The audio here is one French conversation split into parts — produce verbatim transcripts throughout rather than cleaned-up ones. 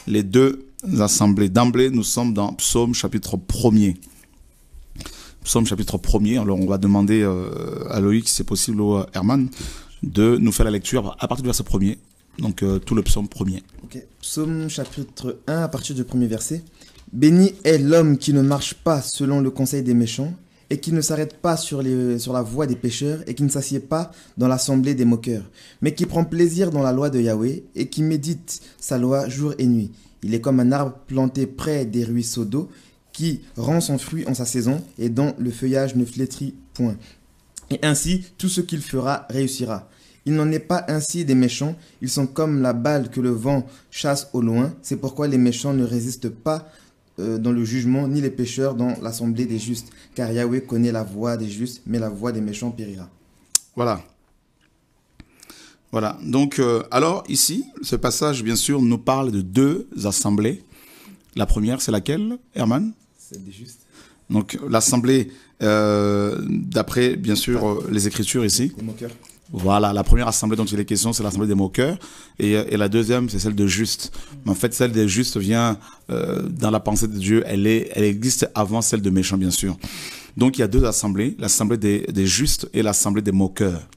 les deux assemblées. D'emblée, nous sommes dans Psaume chapitre premier. Psaume chapitre premier. Alors, on va demander euh, à Loïc, si c'est possible, ou à Herman, de nous faire la lecture à partir du verset premier. Donc, euh, tout le psaume premier. Okay. Psaume chapitre un, à partir du premier verset. Béni est l'homme qui ne marche pas selon le conseil des méchants, et qui ne s'arrête pas sur, les, sur la voie des pécheurs, et qui ne s'assied pas dans l'assemblée des moqueurs, mais qui prend plaisir dans la loi de Yahweh, et qui médite sa loi jour et nuit. Il est comme un arbre planté près des ruisseaux d'eau, qui rend son fruit en sa saison, et dont le feuillage ne flétrit point. Et ainsi, tout ce qu'il fera réussira. Il n'en est pas ainsi des méchants, ils sont comme la balle que le vent chasse au loin. C'est pourquoi les méchants ne résistent pas euh, dans le jugement, ni les pécheurs dans l'assemblée des justes. Car Yahweh connaît la voie des justes, mais la voie des méchants périra. Voilà. Voilà. Donc, euh, alors ici, ce passage, bien sûr, nous parle de deux assemblées. La première, c'est laquelle, Herman? C'est des justes. Donc, l'assemblée, euh, d'après, bien sûr, euh, les Écritures ici. Les moqueurs. Voilà, la première assemblée dont il est question, c'est l'assemblée des moqueurs, et, et la deuxième, c'est celle de justes. Mais en fait, celle des justes vient euh, dans la pensée de Dieu, elle, est, elle existe avant celle de méchants, bien sûr. Donc, il y a deux assemblées, l'assemblée des, des justes et l'assemblée des moqueurs.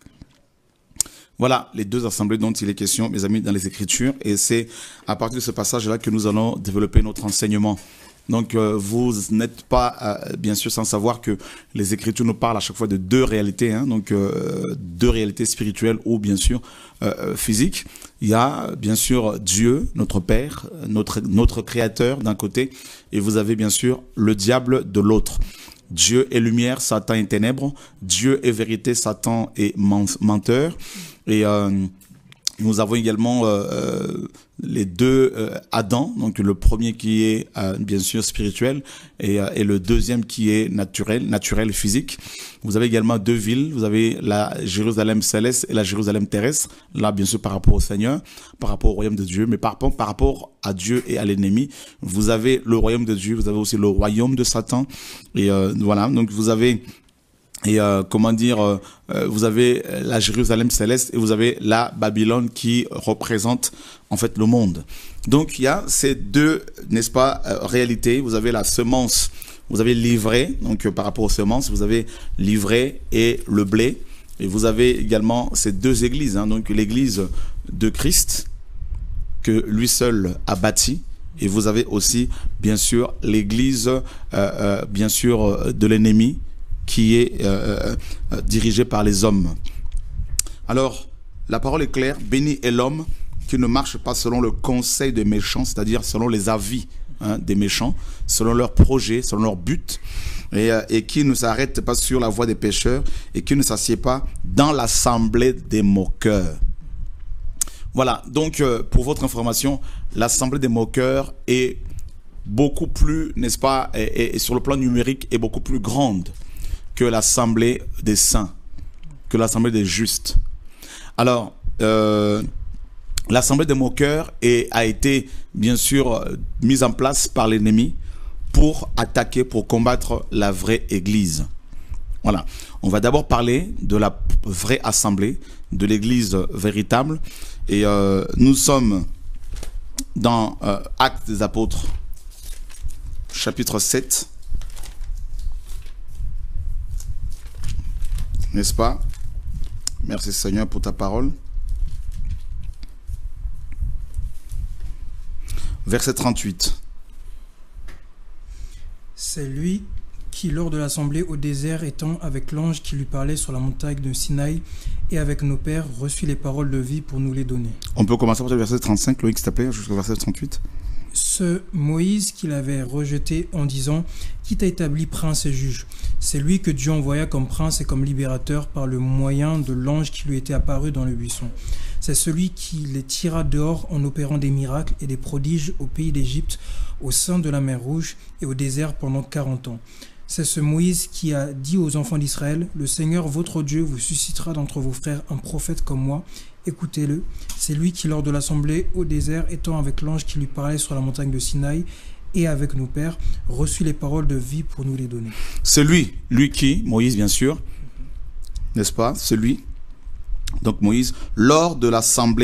Voilà les deux assemblées dont il est question, mes amis, dans les Écritures, et c'est à partir de ce passage-là que nous allons développer notre enseignement. Donc, euh, vous n'êtes pas, euh, bien sûr, sans savoir que les Écritures nous parlent à chaque fois de deux réalités, hein, donc euh, deux réalités spirituelles ou, bien sûr, euh, physiques. Il y a, bien sûr, Dieu, notre Père, notre, notre Créateur d'un côté, et vous avez, bien sûr, le diable de l'autre. Dieu est lumière, Satan est ténèbres. Dieu est vérité, Satan est menteur. Et euh, nous avons également euh, les deux euh, Adam, donc le premier qui est euh, bien sûr spirituel et, euh, et le deuxième qui est naturel, naturel physique. Vous avez également deux villes, vous avez la Jérusalem céleste et la Jérusalem terrestre, là bien sûr par rapport au Seigneur, par rapport au royaume de Dieu, mais par, par rapport à Dieu et à l'ennemi, vous avez le royaume de Dieu, vous avez aussi le royaume de Satan, et euh, voilà, donc vous avez... Et euh, comment dire, euh, vous avez la Jérusalem céleste et vous avez la Babylone qui représente en fait le monde. Donc il y a ces deux, n'est-ce pas, euh, réalités. Vous avez la semence, vous avez l'ivraie, donc euh, par rapport aux semences, vous avez l'ivraie et le blé. Et vous avez également ces deux églises, hein, donc l'église de Christ que lui seul a bâti. Et vous avez aussi, bien sûr, l'église, euh, euh, bien sûr, de l'ennemi, qui est euh, euh, dirigé par les hommes. Alors, la parole est claire, béni est l'homme qui ne marche pas selon le conseil des méchants, c'est-à-dire selon les avis hein, des méchants, selon leurs projets, selon leurs buts, et, euh, et qui ne s'arrête pas sur la voie des pécheurs, et qui ne s'assied pas dans l'assemblée des moqueurs. Voilà, donc euh, pour votre information, l'assemblée des moqueurs est beaucoup plus, n'est-ce pas, et, et, et sur le plan numérique, est beaucoup plus grande que l'assemblée des saints, que l'assemblée des justes. Alors, euh, l'assemblée des moqueurs est, a été bien sûr mise en place par l'ennemi pour attaquer, pour combattre la vraie église. Voilà. On va d'abord parler de la vraie assemblée, de l'église véritable. Et euh, nous sommes dans euh, Actes des Apôtres, chapitre sept. N'est-ce pas? Merci Seigneur pour ta parole. Verset trente-huit. C'est lui qui, lors de l'assemblée au désert, étant avec l'ange qui lui parlait sur la montagne de Sinaï et avec nos pères, reçut les paroles de vie pour nous les donner. On peut commencer par le verset trente-cinq, Loïc, s'il te plaît, jusqu'au verset trente-huit. Ce Moïse qu'il avait rejeté en disant « Qui t'a établi prince et juge ?» C'est lui que Dieu envoya comme prince et comme libérateur par le moyen de l'ange qui lui était apparu dans le buisson. C'est celui qui les tira dehors en opérant des miracles et des prodiges au pays d'Égypte, au sein de la mer Rouge et au désert pendant quarante ans. C'est ce Moïse qui a dit aux enfants d'Israël « Le Seigneur votre Dieu vous suscitera d'entre vos frères un prophète comme moi. Écoutez-le. C'est lui qui, lors de l'assemblée au désert, étant avec l'ange qui lui parlait sur la montagne de Sinaï et avec nos pères, reçut les paroles de vie pour nous les donner. » C'est lui, lui qui, Moïse bien sûr, n'est-ce pas? C'est lui. Donc Moïse, lors de l'assemblée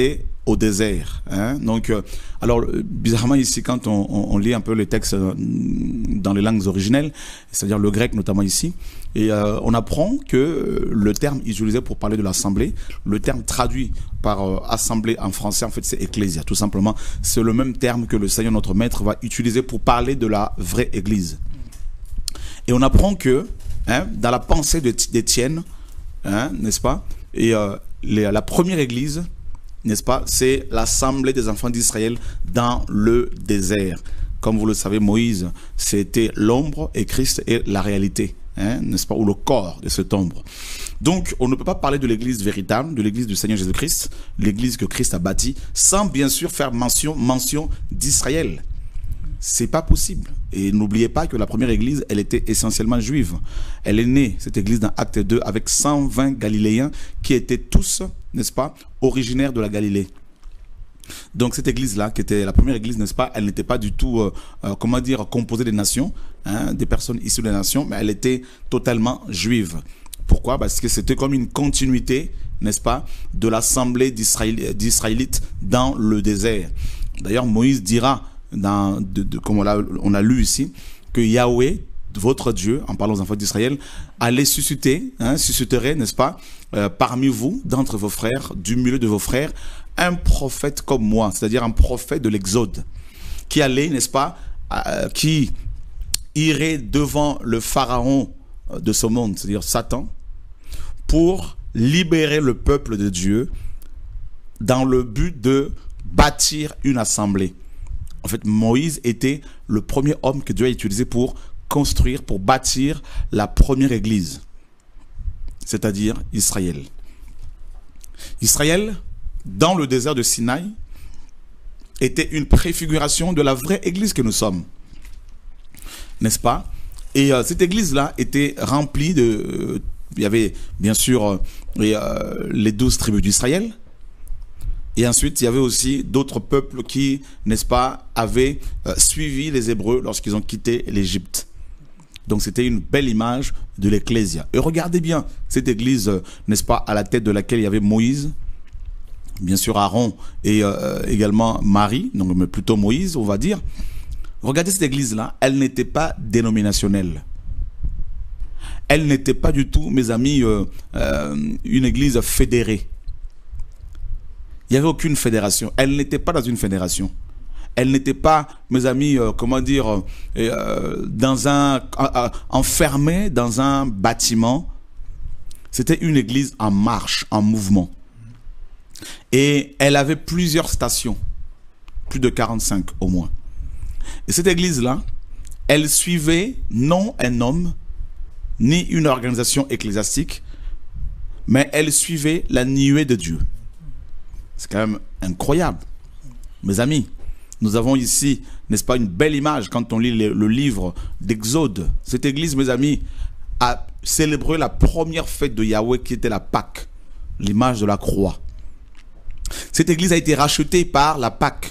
au désert. Hein. Donc, euh, alors, bizarrement, ici, quand on, on, on lit un peu les textes euh, dans les langues originelles, c'est-à-dire le grec notamment ici, et euh, on apprend que le terme utilisé pour parler de l'assemblée, le terme traduit par euh, assemblée en français, en fait, c'est ecclésia, tout simplement. C'est le même terme que le Seigneur, notre Maître, va utiliser pour parler de la vraie Église. Et on apprend que, hein, dans la pensée d'Étienne, hein, n'est-ce pas, et euh, les, la première Église, n'est-ce pas, c'est l'assemblée des enfants d'Israël dans le désert. Comme vous le savez, Moïse, c'était l'ombre et Christ est la réalité, hein, n'est-ce pas, ou le corps de cette ombre. Donc, on ne peut pas parler de l'église véritable, de l'église du Seigneur Jésus-Christ, l'église que Christ a bâtie, sans bien sûr faire mention, mention d'Israël. C'est pas possible. Et n'oubliez pas que la première église, elle était essentiellement juive. Elle est née, cette église, dans Acte deux, avec cent vingt Galiléens qui étaient tous, n'est-ce pas, originaires de la Galilée. Donc cette église-là, qui était la première église, n'est-ce pas, elle n'était pas du tout, euh, euh, comment dire, composée des nations, hein, des personnes issues des nations, mais elle était totalement juive. Pourquoi? Parce que c'était comme une continuité, n'est-ce pas, de l'assemblée d'Israélites dans le désert. D'ailleurs, Moïse dira, dans, de, de, comme on a, on a lu ici, que Yahweh, votre Dieu, en parlant aux enfants d'Israël, allait susciter, hein, susciterait, n'est-ce pas, euh, parmi vous, d'entre vos frères, du milieu de vos frères, un prophète comme moi, c'est-à-dire un prophète de l'Exode, qui allait, n'est-ce pas, euh, qui irait devant le pharaon de ce monde, c'est-à-dire Satan, pour libérer le peuple de Dieu dans le but de bâtir une assemblée. En fait, Moïse était le premier homme que Dieu a utilisé pour construire, pour bâtir la première église, c'est-à-dire Israël. Israël, dans le désert de Sinaï, était une préfiguration de la vraie église que nous sommes, n'est-ce pas? Et euh, cette église-là était remplie de... Euh, il y avait bien sûr euh, euh, les douze tribus d'Israël. Et ensuite, il y avait aussi d'autres peuples qui, n'est-ce pas, avaient euh, suivi les Hébreux lorsqu'ils ont quitté l'Égypte. Donc c'était une belle image de l'Ecclésia. Et regardez bien cette église, euh, n'est-ce pas, à la tête de laquelle il y avait Moïse, bien sûr Aaron et euh, également Marie, donc mais plutôt Moïse, on va dire. Regardez cette église-là, elle n'était pas dénominationnelle. Elle n'était pas du tout, mes amis, euh, euh, une église fédérée. Il n'y avait aucune fédération. Elle n'était pas dans une fédération. Elle n'était pas, mes amis, euh, comment dire, euh, dans un, euh, enfermée dans un bâtiment. C'était une église en marche, en mouvement. Et elle avait plusieurs stations, plus de quarante-cinq au moins. Et cette église-là, elle suivait non un homme, ni une organisation ecclésiastique, mais elle suivait la nuée de Dieu. C'est quand même incroyable. Mes amis, nous avons ici, n'est-ce pas, une belle image quand on lit le, le livre d'Exode. Cette église, mes amis, a célébré la première fête de Yahweh qui était la Pâque, l'image de la croix. Cette église a été rachetée par la Pâque.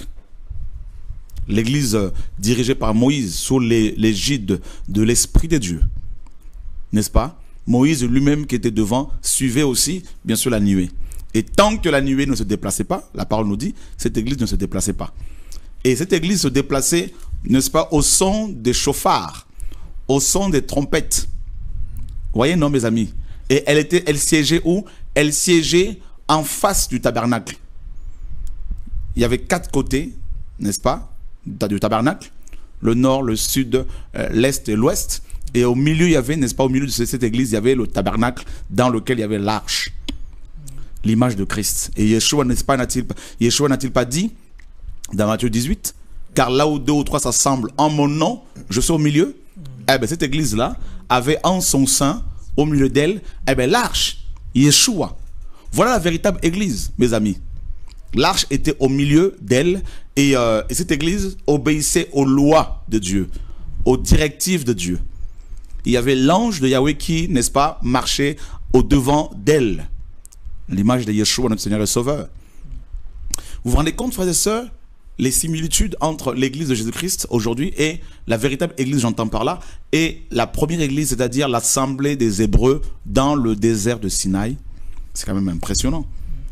L'église dirigée par Moïse sous l'égide de l'Esprit de Dieu. N'est-ce pas? Moïse lui-même qui était devant suivait aussi, bien sûr, la nuée. Et tant que la nuée ne se déplaçait pas, la parole nous dit, cette église ne se déplaçait pas. Et cette église se déplaçait, n'est-ce pas, au son des chauffards, au son des trompettes. Vous voyez, non, mes amis? Et elle, était, elle siégeait où? Elle siégeait en face du tabernacle. Il y avait quatre côtés, n'est-ce pas, du tabernacle. Le nord, le sud, euh, l'est et l'ouest. Et au milieu, il y avait, n'est-ce pas, au milieu de cette église, il y avait le tabernacle dans lequel il y avait l'arche. L'image de Christ. Et Yeshua, n'est-ce pas, n'a-t-il Yeshua n'a-t-il pas dit dans Matthieu dix-huit, car là où deux ou trois s'assemblent en mon nom, je suis au milieu. Eh bien, cette église-là avait en son sein, au milieu d'elle, eh bien, l'arche, Yeshua. Voilà la véritable église, mes amis. L'arche était au milieu d'elle et, euh, et cette église obéissait aux lois de Dieu, aux directives de Dieu. Il y avait l'ange de Yahweh qui, n'est-ce pas, marchait au devant d'elle. L'image de Yeshua, notre Seigneur et Sauveur. Vous vous rendez compte, frères et sœurs, les similitudes entre l'église de Jésus-Christ aujourd'hui et la véritable église, j'entends par là, et la première église, c'est-à-dire l'assemblée des Hébreux dans le désert de Sinaï. C'est quand même impressionnant.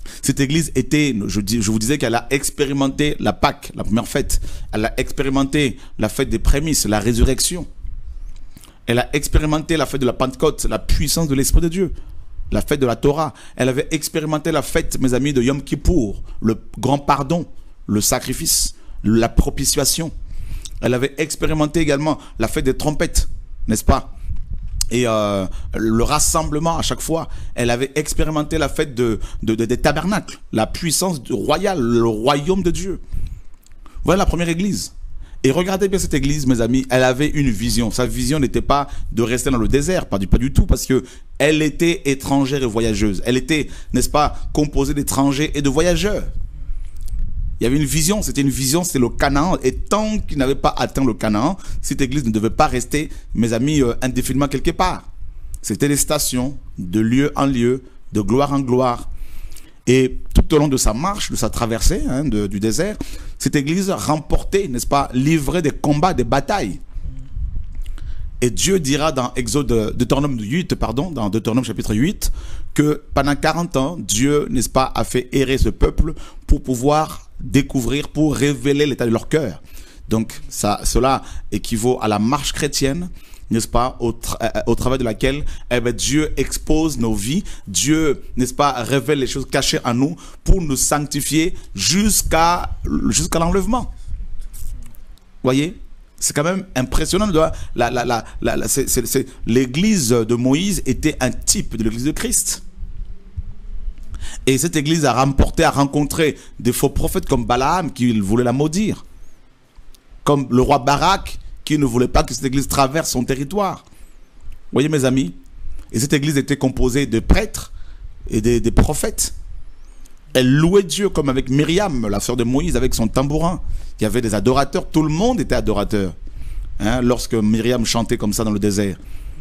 Cette église était, je, dis, je vous disais qu'elle a expérimenté la Pâque, la première fête. Elle a expérimenté la fête des prémices, la résurrection. Elle a expérimenté la fête de la Pentecôte, la puissance de l'Esprit de Dieu. La fête de la Torah. Elle avait expérimenté la fête, mes amis, de Yom Kippour, le grand pardon, le sacrifice, la propitiation. Elle avait expérimenté également la fête des trompettes, n'est-ce pas? Et euh, le rassemblement à chaque fois. Elle avait expérimenté la fête de, de, de, des tabernacles, la puissance royale, le royaume de Dieu. Voilà la première église. Et regardez bien cette église, mes amis, elle avait une vision. Sa vision n'était pas de rester dans le désert, pas du, pas du tout, parce que elle était étrangère et voyageuse. Elle était, n'est-ce pas, composée d'étrangers et de voyageurs. Il y avait une vision, c'était une vision, c'était le Canaan. Et tant qu'il n'avait pas atteint le Canaan, cette église ne devait pas rester, mes amis, euh, indéfiniment quelque part. C'était des stations, de lieu en lieu, de gloire en gloire. Et tout au long de sa marche, de sa traversée hein, de, du désert, cette église remportait, n'est-ce pas, livrait des combats, des batailles. Et Dieu dira dans Exode, Deutéronome huit, pardon, dans Deutéronome chapitre huit, que pendant quarante ans, Dieu, n'est-ce pas, a fait errer ce peuple pour pouvoir découvrir, pour révéler l'état de leur cœur. Donc ça, cela équivaut à la marche chrétienne, n'est-ce pas, au, tra au travers de laquelle eh bien, Dieu expose nos vies, Dieu, n'est-ce pas, révèle les choses cachées en nous pour nous sanctifier jusqu'à jusqu'à l'enlèvement. Voyez, c'est quand même impressionnant. La, la, la, la, la, la, l'église de Moïse était un type de l'église de Christ. Et cette église a remporté, a rencontré des faux prophètes comme Balaam qui voulait la maudire. Comme le roi Barak qui ne voulait pas que cette église traverse son territoire. Vous voyez mes amis? Et cette église était composée de prêtres et des, des prophètes. Elle louait Dieu comme avec Myriam, la sœur de Moïse, avec son tambourin. Il y avait des adorateurs, tout le monde était adorateur. Hein, lorsque Myriam chantait comme ça dans le désert.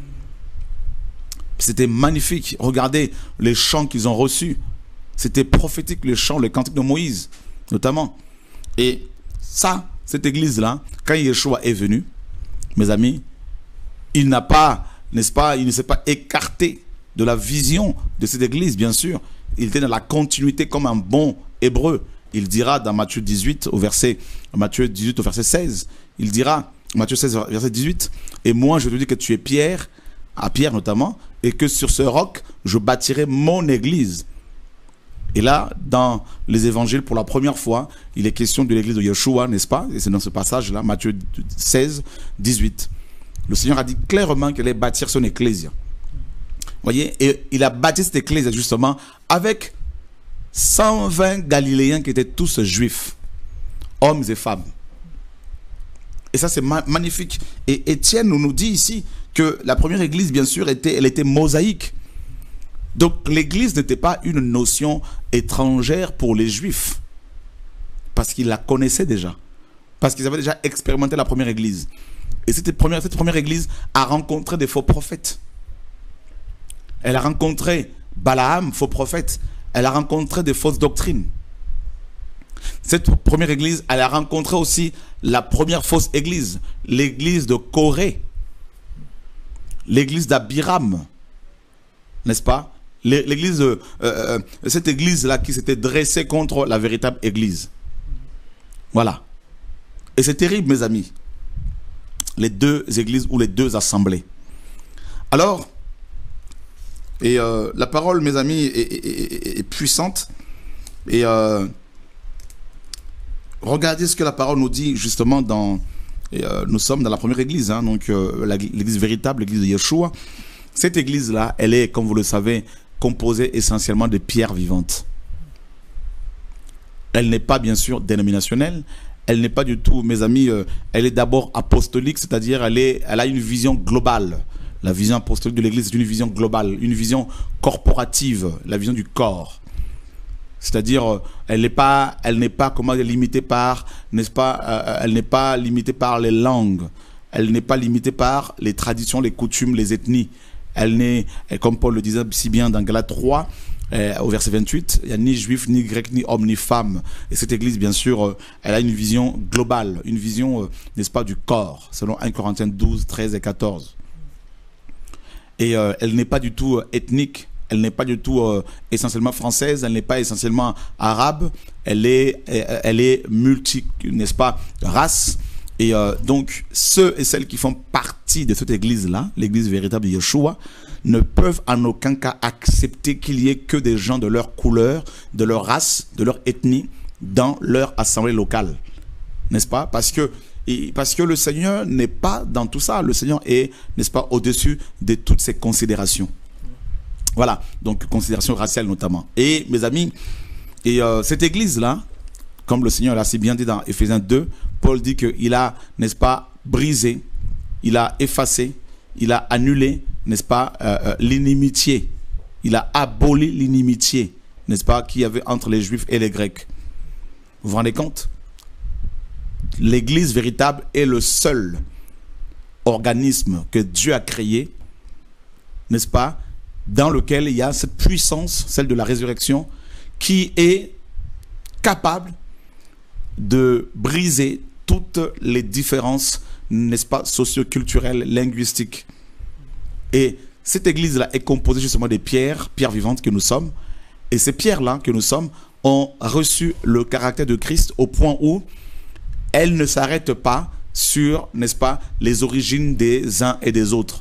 C'était magnifique. Regardez les chants qu'ils ont reçus. C'était prophétique, les chants, les cantiques de Moïse, notamment. Et ça, cette église-là, quand Yeshua est venu, mes amis, il n'a pas, n'est-ce pas, il ne s'est pas écarté de la vision de cette église, bien sûr. Il était dans la continuité comme un bon hébreu. Il dira dans Matthieu dix-huit, au verset, Matthieu dix-huit, au verset seize, il dira, Matthieu seize, verset dix-huit, et moi je te dis que tu es Pierre, à Pierre notamment, et que sur ce roc, je bâtirai mon église. Et là, dans les évangiles, pour la première fois, il est question de l'église de Yeshua, n'est-ce pas? Et c'est dans ce passage-là, Matthieu seize, dix-huit. Le Seigneur a dit clairement qu'il allait bâtir son ecclésia. Vous voyez? Et il a bâti cette église justement avec cent vingt Galiléens qui étaient tous juifs, hommes et femmes. Et ça, c'est ma magnifique. Et Étienne nous, nous dit ici que la première église, bien sûr, était, elle était mosaïque. Donc l'église n'était pas une notion étrangère pour les juifs. Parce qu'ils la connaissaient déjà. Parce qu'ils avaient déjà expérimenté la première église. Et cette première, cette première église a rencontré des faux prophètes. Elle a rencontré Balaam, faux prophète. Elle a rencontré des fausses doctrines. Cette première église, elle a rencontré aussi la première fausse église. L'église de Corée. L'église d'Abiram. N'est-ce pas? L'église, euh, euh, cette église-là qui s'était dressée contre la véritable église. Voilà. Et c'est terrible, mes amis. Les deux églises ou les deux assemblées. Alors, et euh, la parole, mes amis, est, est, est, est puissante. Et euh, regardez ce que la parole nous dit justement dans... Et, euh, nous sommes dans la première église, hein, donc euh, l'église véritable, l'église de Yeshua. Cette église-là, elle est, comme vous le savez, composée essentiellement de pierres vivantes. Elle n'est pas, bien sûr, dénominationnelle. Elle n'est pas du tout, mes amis, euh, elle est d'abord apostolique, c'est-à-dire elle, est, elle a une vision globale. La vision apostolique de l'église, c'est une vision globale, une vision corporative, la vision du corps. C'est-à-dire, euh, elle n'est pas, elle n'est pas, comment dire, limitée par, n'est-ce pas, euh, elle n'est pas limitée par les langues. Elle n'est pas limitée par les traditions, les coutumes, les ethnies. Elle n'est, comme Paul le disait si bien dans Galates trois, euh, au verset vingt-huit, il n'y a ni juif, ni grec, ni homme, ni femme. Et cette église, bien sûr, euh, elle a une vision globale, une vision, euh, n'est-ce pas, du corps, selon un Corinthiens douze, treize et quatorze. Et euh, elle n'est pas du tout euh, ethnique, elle n'est pas du tout euh, essentiellement française, elle n'est pas essentiellement arabe, elle est, elle est multi, n'est-ce pas, race. Et euh, donc, ceux et celles qui font partie de cette église-là, l'église véritable de Yeshua, ne peuvent en aucun cas accepter qu'il y ait que des gens de leur couleur, de leur race, de leur ethnie, dans leur assemblée locale. N'est-ce pas? Parce que, et, parce que le Seigneur n'est pas dans tout ça. Le Seigneur est, n'est-ce pas, au-dessus de toutes ces considérations. Voilà, donc considérations raciales notamment. Et mes amis, et euh, cette église-là, comme le Seigneur l'a si bien dit dans Éphésiens deux, Paul dit qu'il a, n'est-ce pas, brisé, il a effacé, il a annulé, n'est-ce pas, euh, euh, l'inimitié. Il a aboli l'inimitié, n'est-ce pas, qu'il y avait entre les Juifs et les Grecs. Vous vous rendez compte? L'église véritable est le seul organisme que Dieu a créé, n'est-ce pas, dans lequel il y a cette puissance, celle de la résurrection, qui est capable de briser toutes les différences, n'est-ce pas, socio-culturelles, linguistiques. Et cette église-là est composée justement des pierres, pierres vivantes que nous sommes. Et ces pierres-là que nous sommes ont reçu le caractère de Christ au point où elles ne s'arrêtent pas sur, n'est-ce pas, les origines des uns et des autres.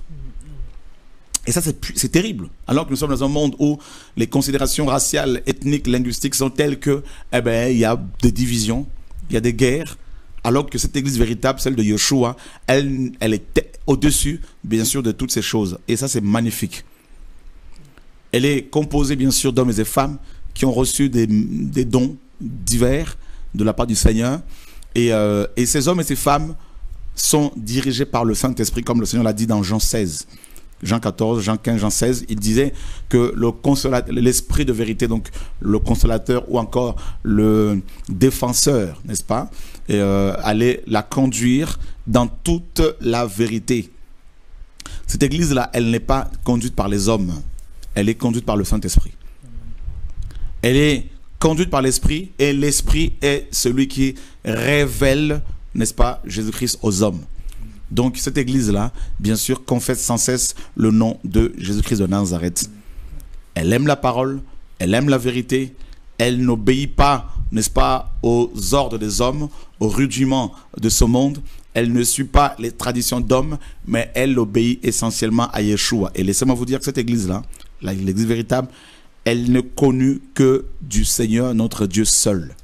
Et ça, c'est terrible. Alors que nous sommes dans un monde où les considérations raciales, ethniques, linguistiques sont telles que, eh ben, il y a des divisions, il y a des guerres, alors que cette église véritable, celle de Yeshua, elle, elle est au-dessus, bien sûr, de toutes ces choses. Et ça, c'est magnifique. Elle est composée, bien sûr, d'hommes et de femmes qui ont reçu des, des dons divers de la part du Seigneur. Et, euh, et ces hommes et ces femmes sont dirigés par le Saint-Esprit, comme le Seigneur l'a dit dans Jean seize. Jean quatorze, Jean quinze, Jean seize, il disait que l'esprit de vérité, donc le consolateur ou encore le défenseur, n'est-ce pas, et, euh, allait la conduire dans toute la vérité. Cette église-là, elle n'est pas conduite par les hommes, elle est conduite par le Saint-Esprit. Elle est conduite par l'Esprit et l'Esprit est celui qui révèle, n'est-ce pas, Jésus-Christ aux hommes. Donc cette église-là, bien sûr, confesse sans cesse le nom de Jésus-Christ de Nazareth. Elle aime la parole, elle aime la vérité, elle n'obéit pas, n'est-ce pas, aux ordres des hommes, aux rudiments de ce monde. Elle ne suit pas les traditions d'hommes, mais elle obéit essentiellement à Yeshua. Et laissez-moi vous dire que cette église-là, l'église véritable, elle ne connut que du Seigneur, notre Dieu seul.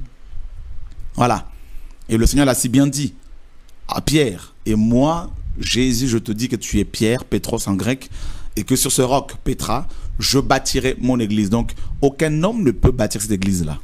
Voilà. Et le Seigneur l'a si bien dit à Pierre. Et moi, Jésus, je te dis que tu es Pierre, Pétros en grec, et que sur ce roc, Pétra, je bâtirai mon église. Donc, aucun homme ne peut bâtir cette église-là.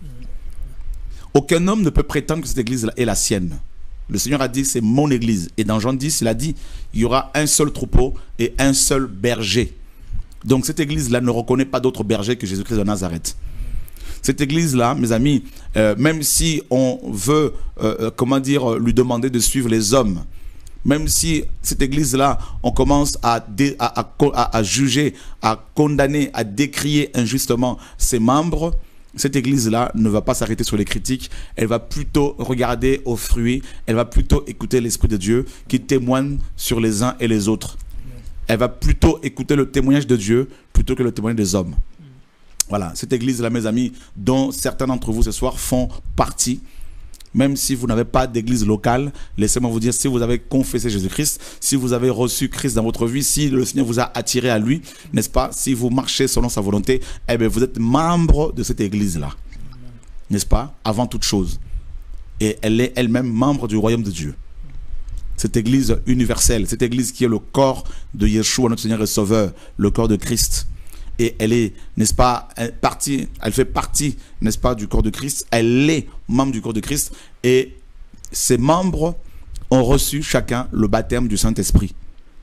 Aucun homme ne peut prétendre que cette église-là est la sienne. Le Seigneur a dit, c'est mon église. Et dans Jean dix, il a dit, il y aura un seul troupeau et un seul berger. Donc, cette église-là ne reconnaît pas d'autre berger que Jésus-Christ de Nazareth. Cette église-là, mes amis, euh, même si on veut, euh, comment dire, lui demander de suivre les hommes, même si cette église-là, on commence à, dé, à, à, à juger, à condamner, à décrier injustement ses membres, cette église-là ne va pas s'arrêter sur les critiques, elle va plutôt regarder aux fruits, elle va plutôt écouter l'Esprit de Dieu qui témoigne sur les uns et les autres. Elle va plutôt écouter le témoignage de Dieu plutôt que le témoignage des hommes. Voilà, cette église-là, mes amis, dont certains d'entre vous ce soir font partie, même si vous n'avez pas d'église locale, laissez-moi vous dire, si vous avez confessé Jésus-Christ, si vous avez reçu Christ dans votre vie, si le Seigneur vous a attiré à lui, n'est-ce pas, si vous marchez selon sa volonté, eh bien vous êtes membre de cette église-là, n'est-ce pas, avant toute chose. Et elle est elle-même membre du royaume de Dieu. Cette église universelle, cette église qui est le corps de Yeshua, notre Seigneur et Sauveur, le corps de Christ. Et elle est, n'est-ce pas, partie, elle fait partie, n'est-ce pas, du corps de Christ. Elle est membre du corps de Christ. Et ses membres ont reçu chacun le baptême du Saint-Esprit.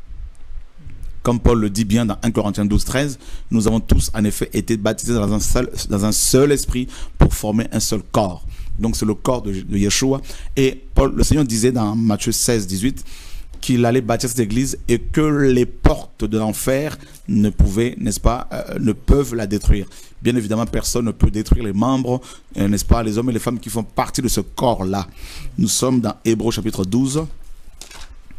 Comme Paul le dit bien dans un Corinthiens douze, treize, nous avons tous en effet été baptisés dans un seul, dans un seul esprit pour former un seul corps. Donc c'est le corps de, de Yeshua. Et Paul, le Seigneur disait dans Matthieu seize, dix-huit, qu'il allait bâtir cette église et que les portes de l'enfer ne pouvaient, n'est-ce pas, euh, ne peuvent la détruire. Bien évidemment, personne ne peut détruire les membres, euh, n'est-ce pas, les hommes et les femmes qui font partie de ce corps-là. Nous sommes dans Hébreux chapitre douze.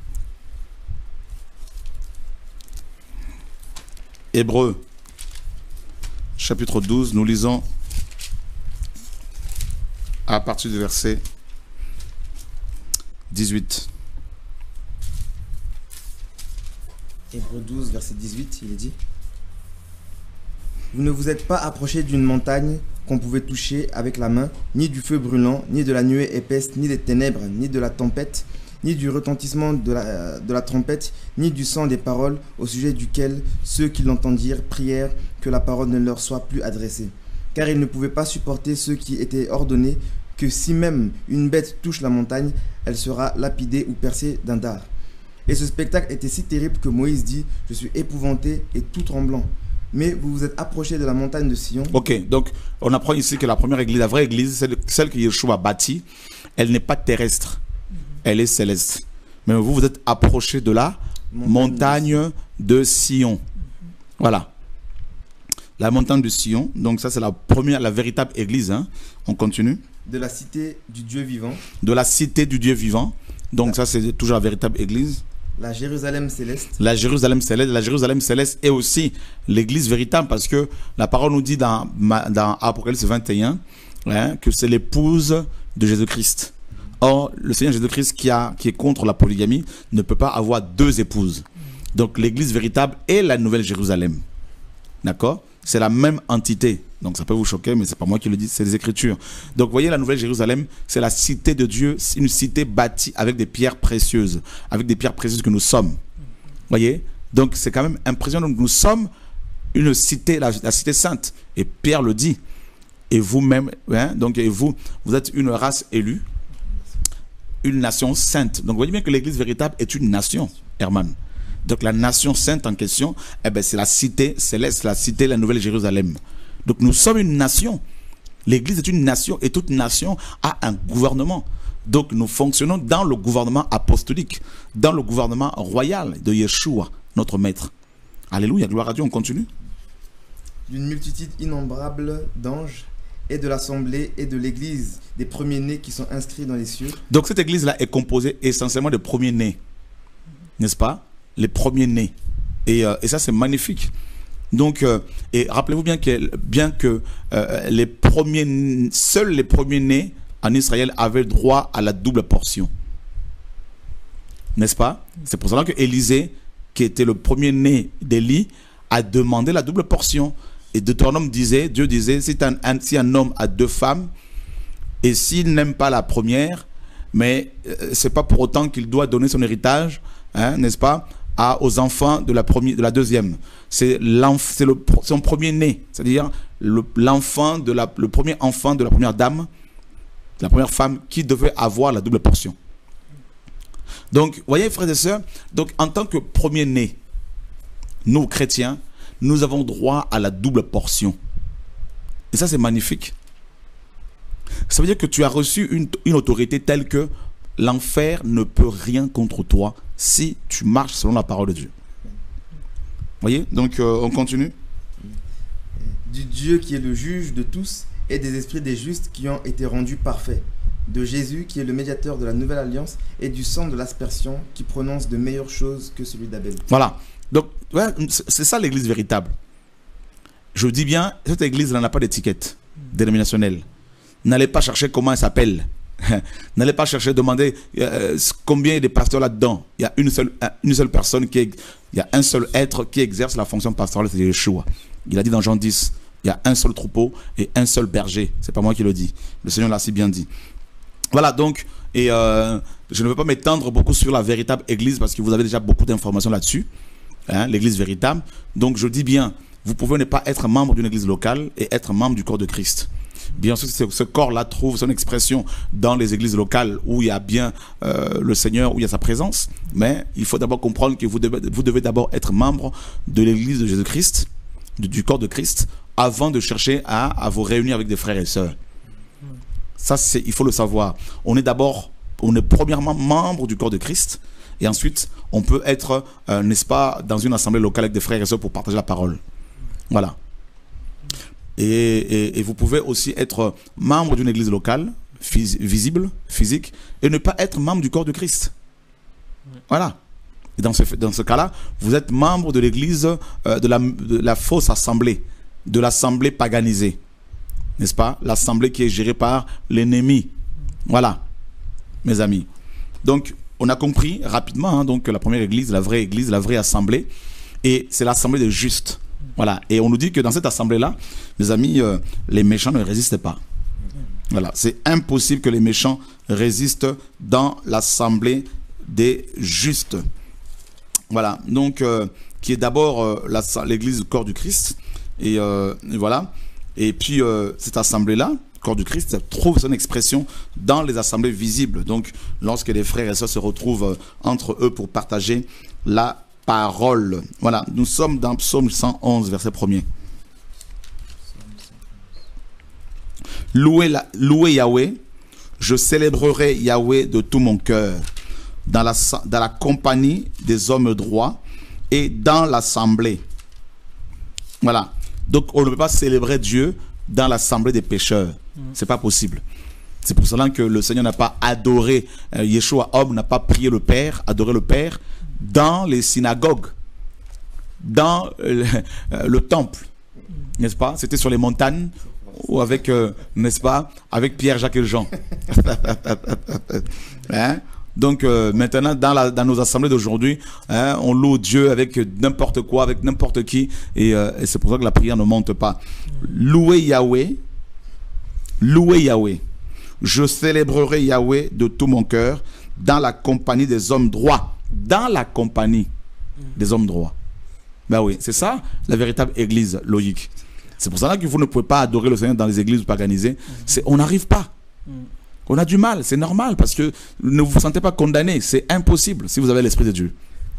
Hébreux chapitre douze, nous lisons à partir du verset dix-huit. Hébreux douze, verset dix-huit, il est dit: Vous ne vous êtes pas approchés d'une montagne qu'on pouvait toucher avec la main, ni du feu brûlant, ni de la nuée épaisse, ni des ténèbres, ni de la tempête, ni du retentissement de la, de la trompette, ni du sang des paroles, au sujet duquel ceux qui l'entendirent prièrent que la parole ne leur soit plus adressée. Car ils ne pouvaient pas supporter ceux qui étaient ordonnés que si même une bête touche la montagne, elle sera lapidée ou percée d'un dard. Et ce spectacle était si terrible que Moïse dit: Je suis épouvanté et tout tremblant. Mais vous vous êtes approché de la montagne de Sion. Ok, donc on apprend ici que la première église, la vraie église, celle, celle que Yeshua a bâtie, elle n'est pas terrestre, elle est céleste. Mais vous, vous êtes approché de la montagne, montagne de Sion. Voilà. La montagne de Sion, donc ça c'est la première, la véritable église. Hein. On continue. De la cité du Dieu vivant. De la cité du Dieu vivant. Donc ça c'est toujours la véritable église. La Jérusalem céleste. La Jérusalem céleste. La Jérusalem céleste est aussi l'église véritable, parce que la parole nous dit dans, dans Apocalypse vingt et un hein, que c'est l'épouse de Jésus-Christ. Or, le Seigneur Jésus-Christ qui, a, qui est contre la polygamie ne peut pas avoir deux épouses. Donc l'église véritable est la nouvelle Jérusalem. D'accord? C'est la même entité. Donc ça peut vous choquer, mais ce n'est pas moi qui le dis, c'est les Écritures. Donc vous voyez, la nouvelle Jérusalem, c'est la cité de Dieu, c'est une cité bâtie avec des pierres précieuses, avec des pierres précieuses que nous sommes. Vous voyez? Donc c'est quand même impressionnant. Donc nous sommes une cité, la, la cité sainte. Et Pierre le dit. Et vous-même, hein, donc et vous, vous êtes une race élue, une nation sainte. Donc vous voyez bien que l'église véritable est une nation, Herman. Donc la nation sainte en question, eh ben, c'est la cité céleste, la cité, la nouvelle Jérusalem. Donc nous sommes une nation. L'église est une nation et toute nation a un gouvernement. Donc nous fonctionnons dans le gouvernement apostolique, dans le gouvernement royal de Yeshua, notre maître. Alléluia, gloire à Dieu, on continue. D'une multitude innombrable d'anges et de l'assemblée et de l'église des premiers-nés qui sont inscrits dans les cieux. Donc cette église-là est composée essentiellement de premiers-nés, n'est-ce pas? Les premiers-nés. Et, euh, et ça c'est magnifique. Donc, euh, et rappelez-vous bien que, bien que euh, les premiers, seuls les premiers-nés en Israël avaient droit à la double portion. N'est-ce pas? C'est pour cela que Élisée, qui était le premier-né d'Élie, a demandé la double portion. Et Deutéronome disait, Dieu disait, si un, un, si un homme a deux femmes, et s'il n'aime pas la première, mais euh, c'est pas pour autant qu'il doit donner son héritage, hein, n'est-ce pas, à, aux enfants de la, première, de la deuxième. C'est son premier-né, c'est-à-dire l'enfant de la, le premier enfant de la première dame, de la première femme, qui devait avoir la double portion. Donc, voyez, frères et sœurs, donc en tant que premier-né, nous, chrétiens, nous avons droit à la double portion. Et ça, c'est magnifique. Ça veut dire que tu as reçu une, une autorité telle que l'enfer ne peut rien contre toi si tu marches selon la parole de Dieu. Voyez, donc euh, on continue. Du Dieu qui est le juge de tous et des esprits des justes qui ont été rendus parfaits. De Jésus qui est le médiateur de la nouvelle alliance et du sang de l'aspersion qui prononce de meilleures choses que celui d'Abel. Voilà. Donc, ouais, c'est ça l'église véritable. Je dis bien, cette église n'a pas d'étiquette dénominationnelle. N'allez pas chercher comment elle s'appelle. N'allez pas chercher, demander euh, combien il y a de pasteurs là-dedans. Il y a une seule, une seule personne, qui est, il y a un seul être qui exerce la fonction pastorale, c'est Yeshua. Il a dit dans Jean dix, il y a un seul troupeau et un seul berger. C'est pas moi qui le dis. Le Seigneur l'a si bien dit. Voilà donc, et euh, je ne veux pas m'étendre beaucoup sur la véritable église parce que vous avez déjà beaucoup d'informations là-dessus. Hein, l'église véritable. Donc je dis bien, vous pouvez ne pas être membre d'une église locale et être membre du corps de Christ. Bien sûr, ce corps-là trouve son expression dans les églises locales où il y a bien euh, le Seigneur, où il y a sa présence. Mais il faut d'abord comprendre que vous devez, vous devez d'abord être membre de l'église de Jésus-Christ, du, du corps de Christ, avant de chercher à, à vous réunir avec des frères et sœurs. Ça, c'est, il faut le savoir. On est d'abord, on est premièrement membre du corps de Christ. Et ensuite, on peut être, euh, n'est-ce pas, dans une assemblée locale avec des frères et sœurs pour partager la parole. Voilà. Et, et, et vous pouvez aussi être membre d'une église locale, phys visible, physique, et ne pas être membre du corps de Christ. Voilà. Et dans ce, dans ce cas-là, vous êtes membre de l'église, euh, de, la, de la fausse assemblée. de l'assemblée paganisée. N'est-ce pas? L'assemblée qui est gérée par l'ennemi. Voilà, mes amis. Donc, on a compris rapidement, hein, donc, la première église, la vraie église, la vraie assemblée, et c'est l'assemblée des justes. Voilà, et on nous dit que dans cette assemblée-là, mes amis, euh, les méchants ne résistent pas. Voilà, c'est impossible que les méchants résistent dans l'assemblée des justes. Voilà, donc, euh, qui est d'abord euh, l'église du corps du Christ, et, euh, et voilà, et puis euh, cette assemblée-là, corps du Christ, trouve son expression dans les assemblées visibles. Donc, lorsque les frères et sœurs se retrouvent entre eux pour partager la parole. Voilà, nous sommes dans Psaume cent onze, verset premier. Louez, la, louez Yahweh, je célébrerai Yahweh de tout mon cœur, dans la, dans la compagnie des hommes droits et dans l'assemblée. Voilà, donc on ne peut pas célébrer Dieu dans l'assemblée des pécheurs. C'est pas possible. C'est pour cela que le Seigneur n'a pas adoré, euh, Yeshua, homme, n'a pas prié le Père, adoré le Père dans les synagogues, dans euh, le, le temple, n'est-ce pas? C'était sur les montagnes ou avec, euh, n'est-ce pas, avec Pierre, Jacques et Jean. Hein? Donc euh, maintenant, dans, la, dans nos assemblées d'aujourd'hui, hein, on loue Dieu avec n'importe quoi, avec n'importe qui, et, euh, et c'est pour ça que la prière ne monte pas. Louez Yahweh, louez Yahweh. Je célébrerai Yahweh de tout mon cœur dans la compagnie des hommes droits. Dans la compagnie des hommes droits. Ben oui, c'est ça la véritable église logique. C'est pour ça que vous ne pouvez pas adorer le Seigneur dans les églises paganisées. On n'arrive pas. On a du mal, c'est normal, parce que ne vous sentez pas condamné. C'est impossible si vous avez l'Esprit de Dieu.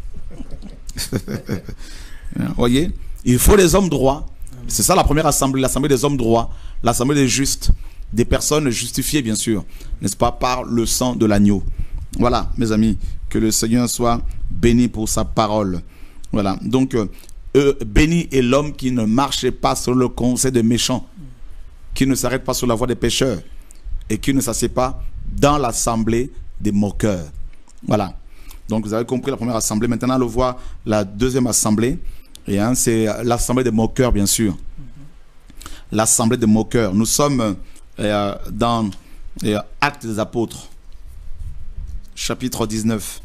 Vous voyez, il faut les hommes droits. C'est ça la première assemblée, l'assemblée des hommes droits, l'assemblée des justes, des personnes justifiées, bien sûr, n'est-ce pas, par le sang de l'agneau. Voilà, mes amis, que le Seigneur soit béni pour sa parole. Voilà, donc, euh, béni est l'homme qui ne marche pas sur le conseil des méchants, qui ne s'arrête pas sur la voie des pécheurs, et qui ne s'assied pas dans l'assemblée des moqueurs. Voilà. Donc vous avez compris la première assemblée. Maintenant, on voit la deuxième assemblée. Et hein, c'est l'assemblée des moqueurs, bien sûr. L'assemblée des moqueurs. Nous sommes euh, dans euh, Actes des Apôtres, chapitre dix-neuf.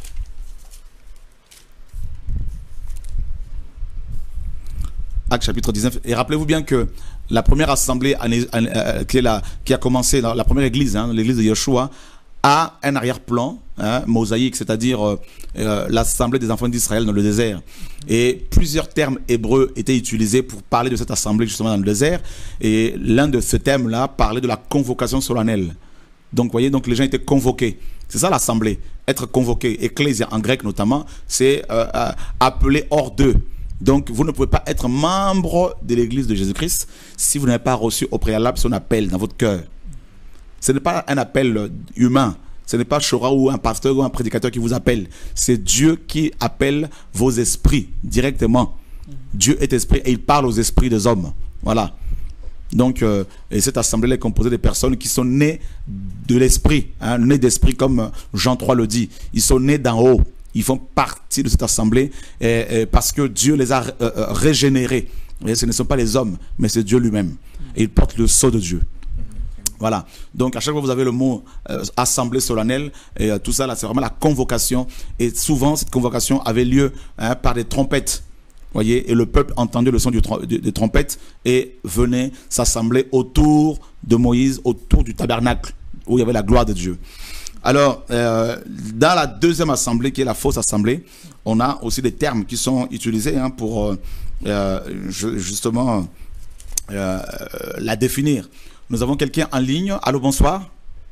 Actes chapitre dix-neuf. Et rappelez-vous bien que la première assemblée euh, qui, est la, qui a commencé, dans la première église, hein, l'église de Yeshua, a un arrière-plan, hein, mosaïque, c'est-à-dire euh, euh, l'assemblée des enfants d'Israël dans le désert. Et plusieurs termes hébreux étaient utilisés pour parler de cette assemblée justement dans le désert. Et l'un de ces termes-là parlait de la convocation solennelle. Donc, vous voyez, donc les gens étaient convoqués. C'est ça l'assemblée, être convoqué. Ecclésia en grec notamment, c'est euh, euh, appelé hors d'eux. Donc, vous ne pouvez pas être membre de l'église de Jésus-Christ si vous n'avez pas reçu au préalable son appel dans votre cœur. Ce n'est pas un appel humain. Ce n'est pas Shora ou un pasteur ou un prédicateur qui vous appelle. C'est Dieu qui appelle vos esprits directement. Dieu est esprit et il parle aux esprits des hommes. Voilà. Donc, euh, et cette assemblée est composée de personnes qui sont nées de l'esprit, hein, nées d'esprit comme Jean trois le dit. Ils sont nés d'en haut. Ils font partie de cette assemblée et, et parce que Dieu les a euh, régénérés. Et ce ne sont pas les hommes, mais c'est Dieu lui-même. Et ils portent le sceau de Dieu. Voilà. Donc, à chaque fois vous avez le mot euh, assemblée solennelle, et euh, tout ça, là, c'est vraiment la convocation. Et souvent, cette convocation avait lieu hein, par des trompettes. Voyez, et le peuple entendait le son du trom des, des trompettes et venait s'assembler autour de Moïse, autour du tabernacle, où il y avait la gloire de Dieu. Alors, euh, dans la deuxième assemblée, qui est la fausse assemblée, on a aussi des termes qui sont utilisés hein, pour euh, euh, justement euh, la définir. Nous avons quelqu'un en ligne. Allô, bonsoir.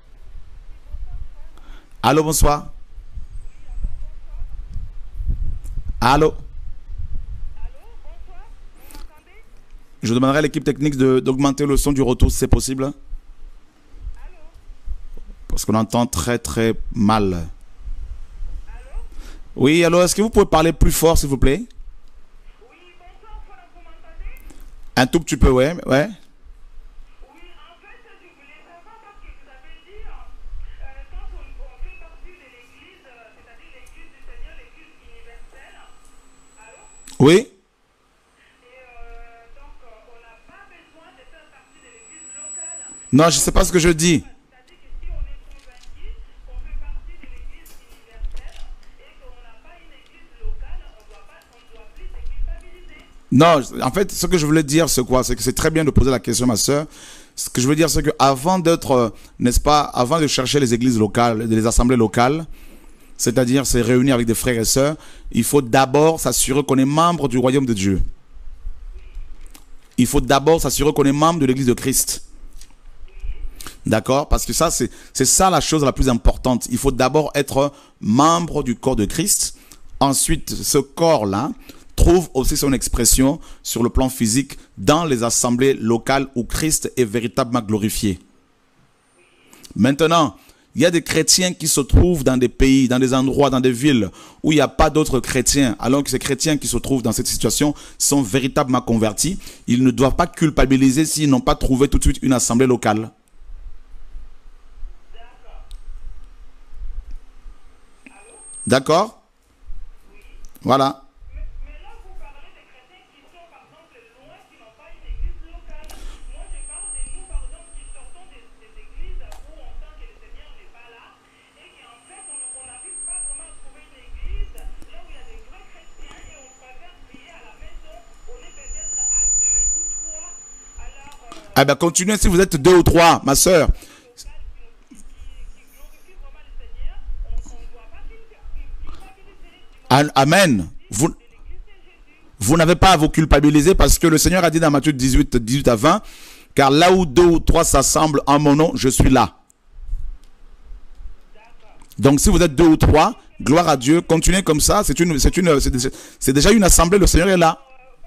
Allô, bonsoir. Allô. Je demanderai à l'équipe technique d'augmenter le son du retour si c'est possible. Parce qu'on entend très très mal. Allô? Oui, alors est-ce que vous pouvez parler plus fort s'il vous plaît? Oui, bonsoir, vous m'entendez? Un tout petit peu, ouais. ouais. Oui, en fait, je voulais savoir parce que vous avez dit, euh, quand on, on fait partie de l'église, c'est-à-dire l'église du Seigneur, l'église universelle. Allô? Oui. Et euh, donc, on n'a pas Non, je ne sais pas ce que je dis. Non, en fait, ce que je voulais dire, c'est quoi? C'est que c'est très bien de poser la question, ma soeur. Ce que je veux dire, c'est qu'avant d'être, euh, n'est-ce pas, avant de chercher les églises locales, les assemblées locales, c'est-à-dire se réunir avec des frères et sœurs, il faut d'abord s'assurer qu'on est membre du royaume de Dieu. Il faut d'abord s'assurer qu'on est membre de l'église de Christ. D'accord? Parce que ça, c'est c'est ça la chose la plus importante. Il faut d'abord être membre du corps de Christ. Ensuite, ce corps-là trouve aussi son expression sur le plan physique dans les assemblées locales où Christ est véritablement glorifié. Maintenant, il y a des chrétiens qui se trouvent dans des pays, dans des endroits, dans des villes où il n'y a pas d'autres chrétiens, alors que ces chrétiens qui se trouvent dans cette situation sont véritablement convertis. Ils ne doivent pas culpabiliser s'ils n'ont pas trouvé tout de suite une assemblée locale. D'accord? Voilà. Ah ben continuez si vous êtes deux ou trois, ma soeur. Amen. Vous, vous n'avez pas à vous culpabiliser parce que le Seigneur a dit dans Matthieu dix-huit, dix-huit à vingt, car là où deux ou trois s'assemblent en mon nom, je suis là. Donc si vous êtes deux ou trois, gloire à Dieu, continuez comme ça, c'est une, c'est une, c'est déjà une assemblée, le Seigneur est là.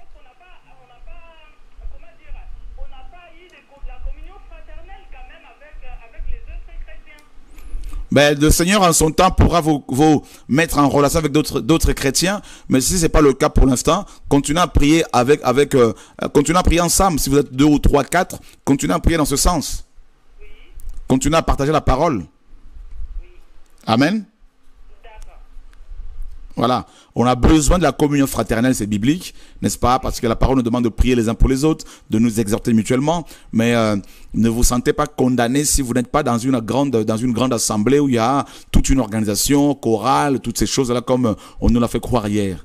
Ben, le Seigneur en son temps pourra vous, vous mettre en relation avec d'autres d'autres chrétiens, mais si ce n'est pas le cas pour l'instant, continuez à prier avec, avec euh, continuez à prier ensemble. Si vous êtes deux ou trois, quatre, continuez à prier dans ce sens. Continuez à partager la parole. Amen. Voilà, on a besoin de la communion fraternelle, c'est biblique, n'est-ce pas? Parce que la parole nous demande de prier les uns pour les autres, de nous exhorter mutuellement. Mais euh, ne vous sentez pas condamné si vous n'êtes pas dans une grande, dans une grande assemblée où il y a toute une organisation, chorale, toutes ces choses-là comme on nous l'a fait croire hier.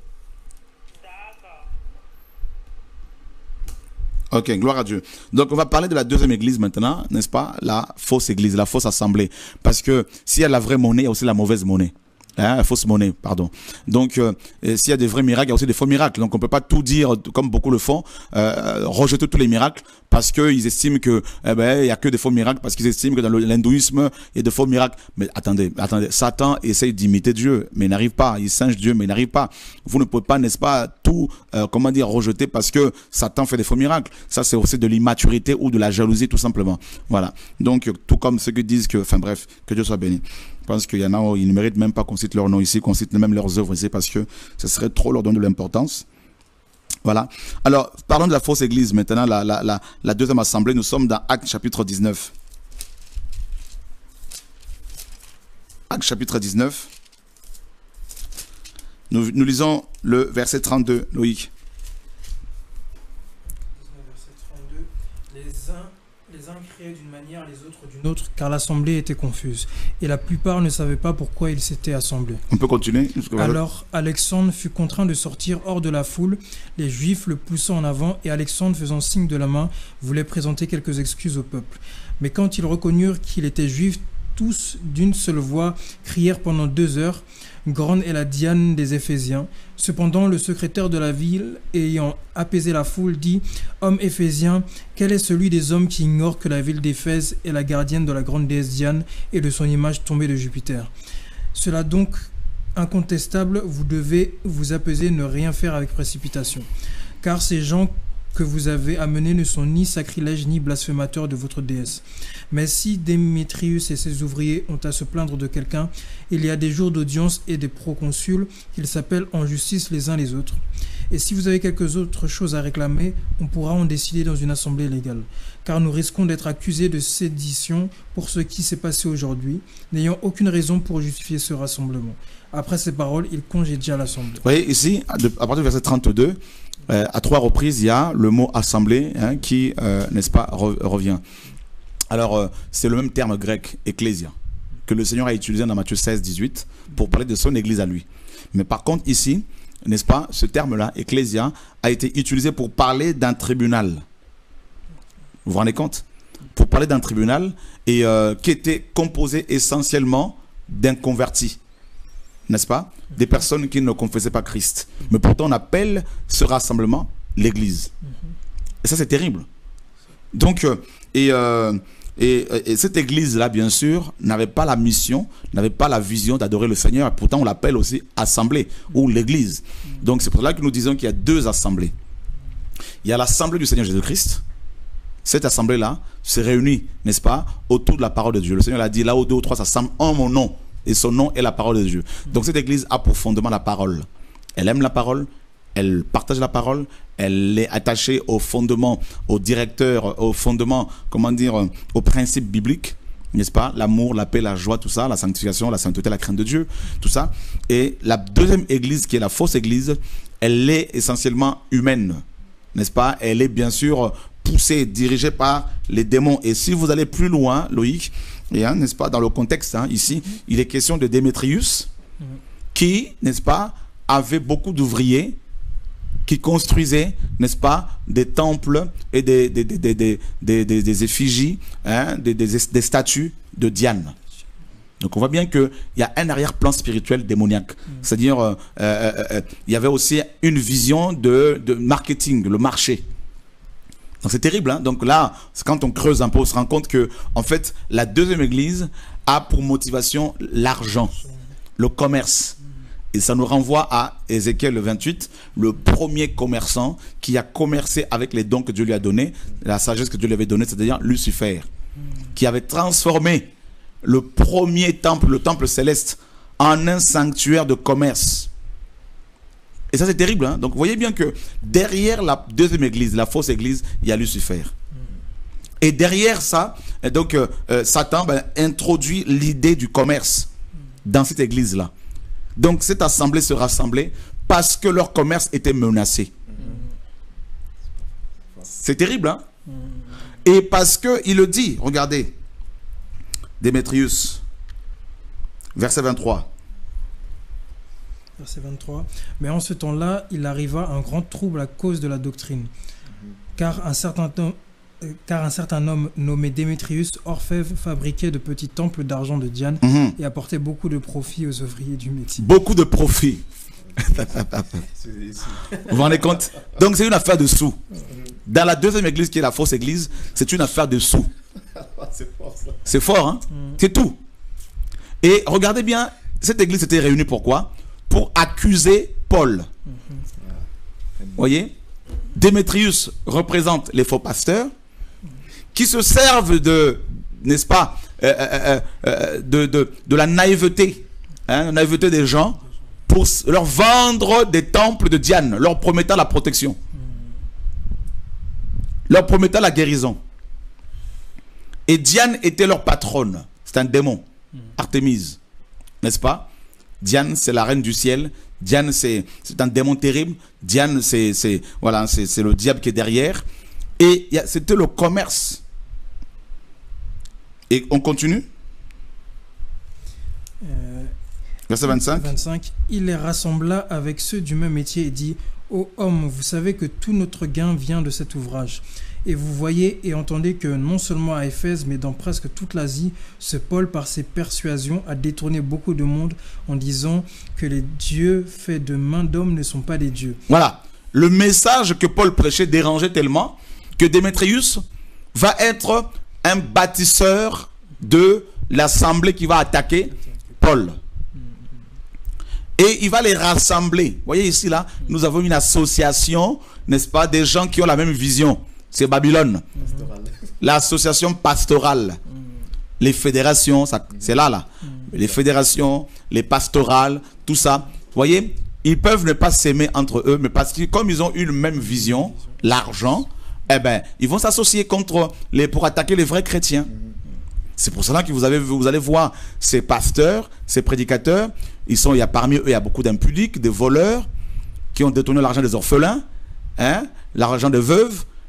Ok, gloire à Dieu. Donc on va parler de la deuxième église maintenant, n'est-ce pas? La fausse église, la fausse assemblée. Parce que s'il y a la vraie monnaie, il y a aussi la mauvaise monnaie. Hein, fausse monnaie, pardon. Donc, euh, s'il y a des vrais miracles, il y a aussi des faux miracles. Donc, on peut pas tout dire comme beaucoup le font, euh, rejeter tous les miracles parce qu'ils estiment que, eh ben, il y a que des faux miracles parce qu'ils estiment que dans l'hindouisme, il y a de faux miracles. Mais attendez, attendez, Satan essaye d'imiter Dieu, mais il n'arrive pas. Il singe Dieu, mais il n'arrive pas. Vous ne pouvez pas, n'est-ce pas, tout, euh, comment dire, rejeter parce que Satan fait des faux miracles. Ça, c'est aussi de l'immaturité ou de la jalousie, tout simplement. Voilà. Donc, tout comme ceux qui disent que, enfin bref, que Dieu soit béni. Je pense qu'il y en a, ils ne méritent même pas qu'on cite leur nom ici, qu'on cite même leurs œuvres ici, parce que ce serait trop leur donner de l'importance. Voilà. Alors, parlons de la fausse église maintenant, la, la, la, la deuxième assemblée. Nous sommes dans Actes chapitre dix-neuf. Actes chapitre dix-neuf. Nous, nous lisons le verset trente-deux, Loïc. Les uns criaient d'une manière, les autres d'une autre, car l'assemblée était confuse. Et la plupart ne savaient pas pourquoi ils s'étaient assemblés. On peut continuer. Alors Alexandre fut contraint de sortir hors de la foule, les Juifs le poussant en avant, et Alexandre, faisant signe de la main, voulait présenter quelques excuses au peuple. Mais quand ils reconnurent qu'il était juif, tous d'une seule voix crièrent pendant deux heures. Grande est la Diane des Éphésiens. Cependant, le secrétaire de la ville, ayant apaisé la foule, dit « Homme éphésien, quel est celui des hommes qui ignore que la ville d'Éphèse est la gardienne de la grande déesse Diane et de son image tombée de Jupiter? Cela donc incontestable, vous devez vous apaiser, ne rien faire avec précipitation. Car ces gens que vous avez amenés ne sont ni sacrilèges ni blasphémateurs de votre déesse. Mais si Démétrius et ses ouvriers ont à se plaindre de quelqu'un, il y a des jours d'audience et des proconsuls qu'ils s'appellent en justice les uns les autres. Et si vous avez quelques autres choses à réclamer, on pourra en décider dans une assemblée légale. Car nous risquons d'être accusés de sédition pour ce qui s'est passé aujourd'hui, n'ayant aucune raison pour justifier ce rassemblement. Après ces paroles, il congédia l'assemblée. Vous voyez ici, à partir du verset trente-deux, Euh, à trois reprises, il y a le mot assemblée hein, qui, euh, n'est-ce pas, re revient. Alors, euh, c'est le même terme grec, ecclésia, que le Seigneur a utilisé dans Matthieu seize, dix-huit, pour parler de son église à lui. Mais par contre, ici, n'est-ce pas, ce terme-là, ecclésia, a été utilisé pour parler d'un tribunal. Vous vous rendez compte? Pour parler d'un tribunal et euh, qui était composé essentiellement d'inconvertis, n'est-ce pas? Des personnes qui ne confessaient pas Christ. Mais pourtant, on appelle ce rassemblement l'église. Et ça, c'est terrible. Donc, euh, et, euh, et, et cette église-là, bien sûr, n'avait pas la mission, n'avait pas la vision d'adorer le Seigneur. Et pourtant, on l'appelle aussi assemblée ou l'église. Donc, c'est pour cela que nous disons qu'il y a deux assemblées. Il y a l'assemblée du Seigneur Jésus-Christ. Cette assemblée-là se réunit, n'est-ce pas, autour de la parole de Dieu. Le Seigneur a dit, là où deux ou trois s'assemblent en mon nom. Et son nom est la parole de Dieu. Donc cette église a pour fondement la parole. Elle aime la parole, elle partage la parole, elle est attachée au fondement, au directeur, au fondement, comment dire, au principe biblique, n'est-ce pas? L'amour, la paix, la joie, tout ça, la sanctification, la sainteté, la crainte de Dieu, tout ça. Et la deuxième église, qui est la fausse église, elle est essentiellement humaine, n'est-ce pas? Elle est bien sûr poussée, dirigée par les démons. Et si vous allez plus loin, Loïc, et hein, n'est-ce pas, dans le contexte, hein, ici, il est question de Démétrius, qui, n'est-ce pas, avait beaucoup d'ouvriers qui construisaient, n'est-ce pas, des temples et des, des, des, des, des, des, des, des effigies, hein, des, des, des statues de Diane. Donc on voit bien qu'il y a un arrière-plan spirituel démoniaque. Mm. C'est-à-dire, euh, euh, euh, il y avait aussi une vision de, de marketing, le marché. Donc c'est terrible, hein? Donc là, quand on creuse un peu, on se rend compte que, en fait, la deuxième église a pour motivation l'argent, le commerce. Et ça nous renvoie à Ézéchiel vingt-huit, le premier commerçant qui a commercé avec les dons que Dieu lui a donnés, la sagesse que Dieu lui avait donnée, c'est-à-dire Lucifer, qui avait transformé le premier temple, le temple céleste, en un sanctuaire de commerce. Et ça, c'est terrible, hein? Donc, vous voyez bien que derrière la deuxième église, la fausse église, il y a Lucifer. Et derrière ça, donc, euh, euh, Satan ben, introduit l'idée du commerce dans cette église-là. Donc, cette assemblée se rassemblait parce que leur commerce était menacé. C'est terrible, hein? Et parce qu'il le dit, regardez, Démétrius, verset vingt-trois. Verset vingt-trois. Mais en ce temps-là, il arriva un grand trouble à cause de la doctrine. Car un certain, euh, car un certain homme nommé Démétrius, orfèvre, fabriquait de petits temples d'argent de Diane mm-hmm. et apportait beaucoup de profit aux ouvriers du métier. Beaucoup de profit. Vous vous rendez compte? Donc c'est une affaire de sous. Dans la deuxième église qui est la fausse église, c'est une affaire de sous. C'est fort, hein? Mm. C'est tout. Et regardez bien, cette église s'était réunie pourquoi? Pour accuser Paul. Mm-hmm. Vous voyez? Démétrius représente les faux pasteurs qui se servent de, n'est-ce pas, euh, euh, euh, de, de, de la naïveté, hein, la naïveté des gens pour leur vendre des temples de Diane, leur promettant la protection, leur promettant la guérison. Et Diane était leur patronne. C'est un démon, Artémise, n'est-ce pas? Diane, c'est la reine du ciel. Diane, c'est un démon terrible. Diane, c'est voilà, c'est le diable qui est derrière. Et c'était le commerce. Et on continue. Euh, Verset vingt-cinq. vingt-cinq. Il les rassembla avec ceux du même métier et dit: Ô homme, vous savez que tout notre gain vient de cet ouvrage. Et vous voyez et entendez que non seulement à Éphèse, mais dans presque toute l'Asie, ce Paul, par ses persuasions, a détourné beaucoup de monde en disant que les dieux faits de main d'homme ne sont pas des dieux. Voilà. Le message que Paul prêchait dérangeait tellement que Démétrius va être un bâtisseur de l'assemblée qui va attaquer Paul. Et il va les rassembler. Vous voyez ici, là, nous avons une association, n'est-ce pas, des gens qui ont la même vision. C'est Babylone. L'association pastorale. Mmh. Les fédérations, c'est là, là. Mmh. Les fédérations, les pastorales, tout ça. Vous voyez, ils peuvent ne pas s'aimer entre eux, mais parce que comme ils ont une même vision, l'argent, eh ben, ils vont s'associer contre les, pour attaquer les vrais chrétiens. Mmh. C'est pour cela que vous, avez, vous allez voir ces pasteurs, ces prédicateurs, ils sont, il y a parmi eux, il y a beaucoup d'impudiques, des voleurs, qui ont détourné l'argent des orphelins, hein, l'argent des veuves,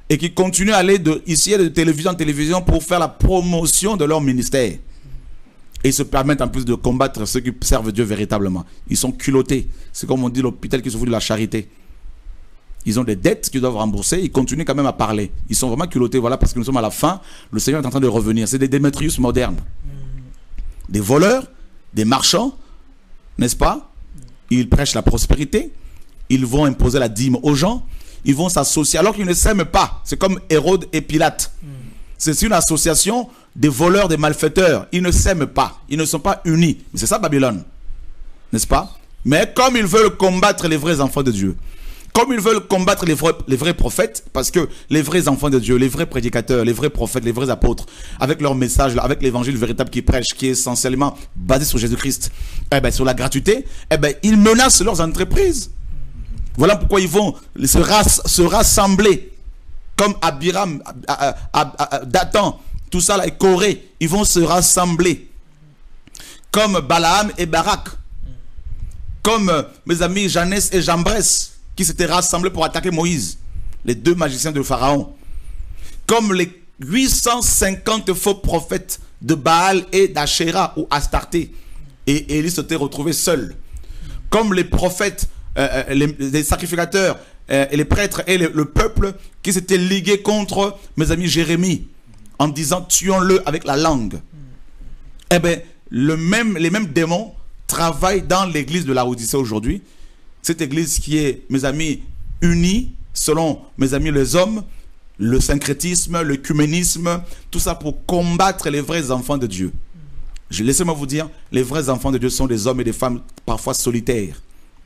et qui continuent à aller de, ici de télévision en télévision pour faire la promotion de leur ministère. Et ils se permettent en plus de combattre ceux qui servent Dieu véritablement. Ils sont culottés. C'est comme on dit l'hôpital qui se fout de la charité. Ils ont des dettes qu'ils doivent rembourser. Ils continuent quand même à parler. Ils sont vraiment culottés. Voilà, parce que nous sommes à la fin. Le Seigneur est en train de revenir. C'est des Démétrius modernes. Des voleurs, des marchands, n'est-ce pas? Ils prêchent la prospérité. Ils vont imposer la dîme aux gens. Ils vont s'associer alors qu'ils ne s'aiment pas. C'est comme Hérode et Pilate. C'est une association des voleurs, des malfaiteurs. Ils ne s'aiment pas. Ils ne sont pas unis. C'est ça Babylone. N'est-ce pas? Mais comme ils veulent combattre les vrais enfants de Dieu, comme ils veulent combattre les vrais, les vrais prophètes, parce que les vrais enfants de Dieu, les vrais prédicateurs, les vrais prophètes, les vrais apôtres, avec leur message, avec l'évangile véritable qu'ils prêchent, qui est essentiellement basé sur Jésus-Christ, eh ben, sur la gratuité, eh ben, ils menacent leurs entreprises. Voilà pourquoi ils vont se, rass se rassembler, comme Abiram, Dathan, tout ça là, et Corée, ils vont se rassembler, comme Balaam et Barak, comme euh, mes amis Janès et Jambres, qui s'étaient rassemblés pour attaquer Moïse, les deux magiciens de Pharaon, comme les huit cent cinquante faux prophètes de Baal et d'Ashéra ou Astarté, et Élie s'était retrouvé seul, comme les prophètes, euh, les, les sacrificateurs, euh, et les prêtres et les, le peuple qui s'étaient ligués contre mes amis Jérémie, en disant tuons-le avec la langue. Eh bien, le même, les mêmes démons travaillent dans l'église de la Odyssée aujourd'hui. Cette église qui est, mes amis, unie selon, mes amis, les hommes, le syncrétisme, l'œcuménisme, tout ça pour combattre les vrais enfants de Dieu. Laissez-moi vous dire, les vrais enfants de Dieu sont des hommes et des femmes parfois solitaires.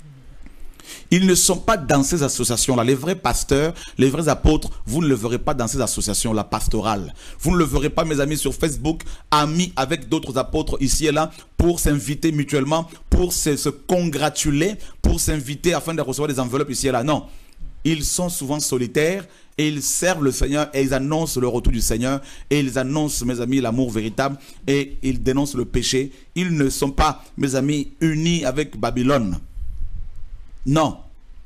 Ils ne sont pas dans ces associations-là. Les vrais pasteurs, les vrais apôtres, vous ne le verrez pas dans ces associations-là pastorales. Vous ne le verrez pas, mes amis, sur Facebook, amis avec d'autres apôtres ici et là, pour s'inviter mutuellement, pour se, se congratuler, pour s'inviter afin de recevoir des enveloppes ici et là. Non. Ils sont souvent solitaires et ils servent le Seigneur et ils annoncent le retour du Seigneur et ils annoncent, mes amis, l'amour véritable et ils dénoncent le péché. Ils ne sont pas, mes amis, unis avec Babylone. Non.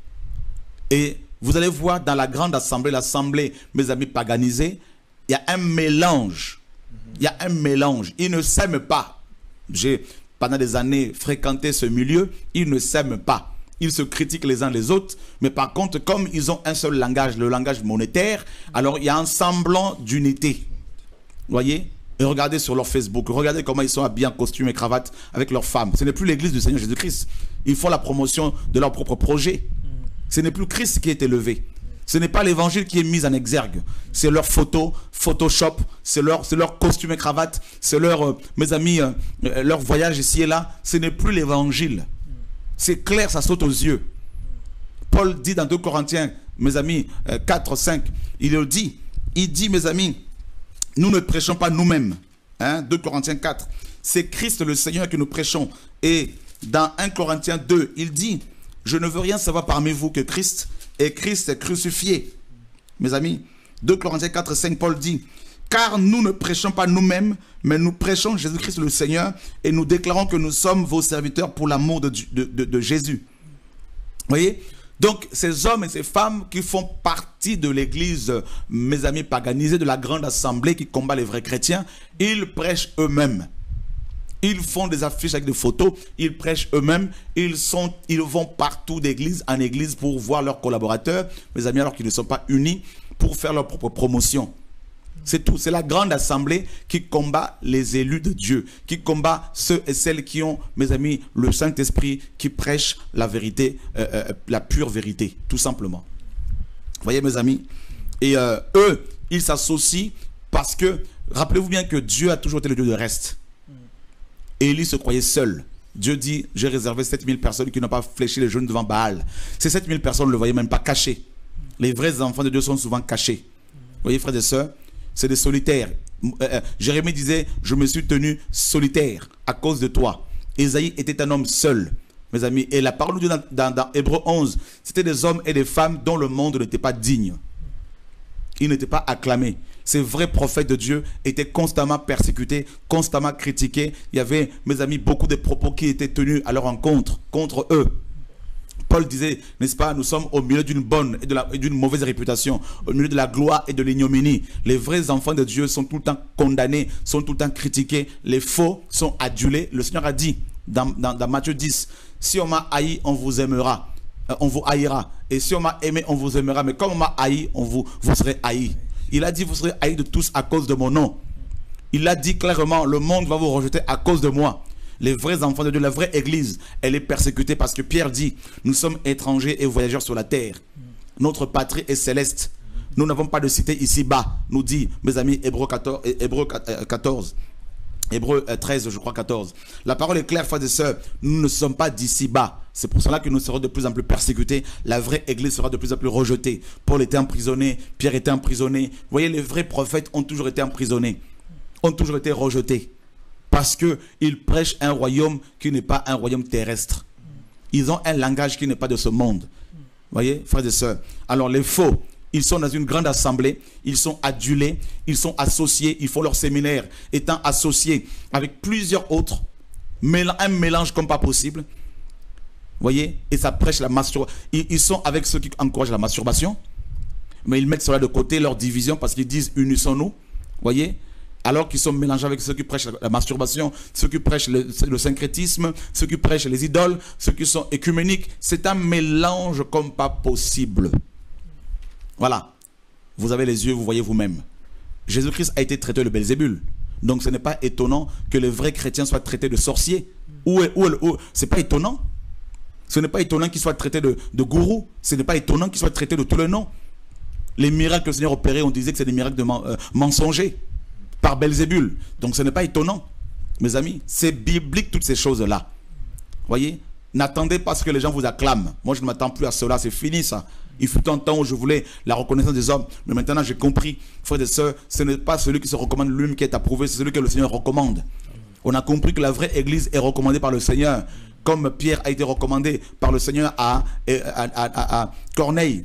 Et vous allez voir dans la grande assemblée, l'assemblée, mes amis, paganisée, il y a un mélange. Il y a un mélange. Ils ne s'aiment pas. J'ai, pendant des années, fréquenté ce milieu. Ils ne s'aiment pas. Ils se critiquent les uns les autres. Mais par contre, comme ils ont un seul langage, le langage monétaire, alors il y a un semblant d'unité. Vous voyez? Et regardez sur leur Facebook, regardez comment ils sont habillés en costume et cravate avec leurs femmes. Ce n'est plus l'église du Seigneur Jésus-Christ. Ils font la promotion de leur propre projet. Ce n'est plus Christ qui est élevé. Ce n'est pas l'évangile qui est mis en exergue. C'est leur photo, Photoshop, c'est leur, leur costume et cravate, c'est leur, euh, mes amis, euh, leur voyage ici et là. Ce n'est plus l'évangile. C'est clair, ça saute aux yeux. Paul dit dans deux Corinthiens, mes amis, euh, quatre, cinq, il le dit, il dit, mes amis, nous ne prêchons pas nous-mêmes. Hein, deux Corinthiens quatre. C'est Christ le Seigneur que nous prêchons. Et dans un Corinthiens deux, il dit, je ne veux rien savoir parmi vous que Christ et Christ est crucifié. Mes amis, deux Corinthiens quatre, cinq, Paul dit, car nous ne prêchons pas nous-mêmes, mais nous prêchons Jésus-Christ le Seigneur et nous déclarons que nous sommes vos serviteurs pour l'amour de, de, de, de Jésus. Vous voyez? Donc, ces hommes et ces femmes qui font partie de l'église, mes amis, paganisée, de la grande assemblée qui combat les vrais chrétiens, ils prêchent eux-mêmes. Ils font des affiches avec des photos, ils prêchent eux-mêmes, ils, sont, ils vont partout d'église en église pour voir leurs collaborateurs, mes amis, alors qu'ils ne sont pas unis, pour faire leur propre promotion. C'est tout. C'est la grande assemblée qui combat les élus de Dieu, qui combat ceux et celles qui ont, mes amis, le Saint-Esprit, qui prêchent la vérité, euh, euh, la pure vérité, tout simplement. Vous voyez, mes amis? Et euh, eux, ils s'associent parce que, rappelez-vous bien que Dieu a toujours été le Dieu de reste. Élie se croyait seul. Dieu dit, j'ai réservé sept mille personnes qui n'ont pas fléchi les genoux devant Baal. Ces sept mille personnes ne le voyaient même pas cachés. Les vrais enfants de Dieu sont souvent cachés. Vous voyez, frères et sœurs? C'est des solitaires. Euh, Jérémie disait, je me suis tenu solitaire à cause de toi. Ésaïe était un homme seul, mes amis. Et la parole de Dieu dans, dans, dans Hébreux onze, c'était des hommes et des femmes dont le monde n'était pas digne. Ils n'étaient pas acclamés. Ces vrais prophètes de Dieu étaient constamment persécutés, constamment critiqués. Il y avait, mes amis, beaucoup de propos qui étaient tenus à leur encontre, contre eux. Paul disait, n'est-ce pas, nous sommes au milieu d'une bonne et d'une mauvaise réputation, au milieu de la gloire et de l'ignominie. Les vrais enfants de Dieu sont tout le temps condamnés, sont tout le temps critiqués. Les faux sont adulés. Le Seigneur a dit dans, dans, dans Matthieu dix, si on m'a haï, on vous aimera. Euh, on vous haïra. Et si on m'a aimé, on vous aimera. Mais comme on m'a haï, on vous, vous serez haï. Il a dit, vous serez haïs de tous à cause de mon nom. Il a dit clairement, le monde va vous rejeter à cause de moi. Les vrais enfants de Dieu, la vraie église, elle est persécutée parce que Pierre dit, nous sommes étrangers et voyageurs sur la terre. Notre patrie est céleste. Nous n'avons pas de cité ici-bas, nous dit, mes amis, Hébreux quatorze, Hébreux quatorze, Hébreux treize, je crois quatorze. La parole est claire, frères et sœurs, nous ne sommes pas d'ici-bas. C'est pour cela que nous serons de plus en plus persécutés. La vraie église sera de plus en plus rejetée. Paul était emprisonné, Pierre était emprisonné. Vous voyez, les vrais prophètes ont toujours été emprisonnés, ont toujours été rejetés. Parce qu'ils prêchent un royaume qui n'est pas un royaume terrestre. Ils ont un langage qui n'est pas de ce monde. Vous voyez, frères et sœurs. Alors les faux, ils sont dans une grande assemblée, ils sont adulés, ils sont associés, ils font leur séminaire, étant associés avec plusieurs autres, un mélange comme pas possible. Vous voyez, et ça prêche la masturbation. Ils, ils sont avec ceux qui encouragent la masturbation, mais ils mettent cela de côté, leur division, parce qu'ils disent unissons-nous. Vous voyez, alors qu'ils sont mélangés avec ceux qui prêchent la masturbation, ceux qui prêchent le, le syncrétisme, ceux qui prêchent les idoles, ceux qui sont écuméniques. C'est un mélange comme pas possible. Voilà. Vous avez les yeux, vous voyez vous-même. Jésus-Christ a été traité de Belzébul. Donc ce n'est pas étonnant que les vrais chrétiens soient traités de sorciers. Où est, où est, où, c'est pas étonnant. Ce n'est pas étonnant qu'ils soient traités de, de gourous. Ce n'est pas étonnant qu'ils soient traités de tous les noms. Les miracles que le Seigneur opérait, on disait que c'est des miracles de euh, mensongers. Par Belzébul. Donc ce n'est pas étonnant, mes amis. C'est biblique toutes ces choses-là. Voyez, n'attendez pas à ce que les gens vous acclament. Moi, je ne m'attends plus à cela. C'est fini, ça. Il fut un temps où je voulais la reconnaissance des hommes. Mais maintenant, j'ai compris, frères et sœurs, ce n'est pas celui qui se recommande lui-même qui est approuvé, c'est celui que le Seigneur recommande. On a compris que la vraie église est recommandée par le Seigneur, comme Pierre a été recommandé par le Seigneur à, à, à, à, à Corneille.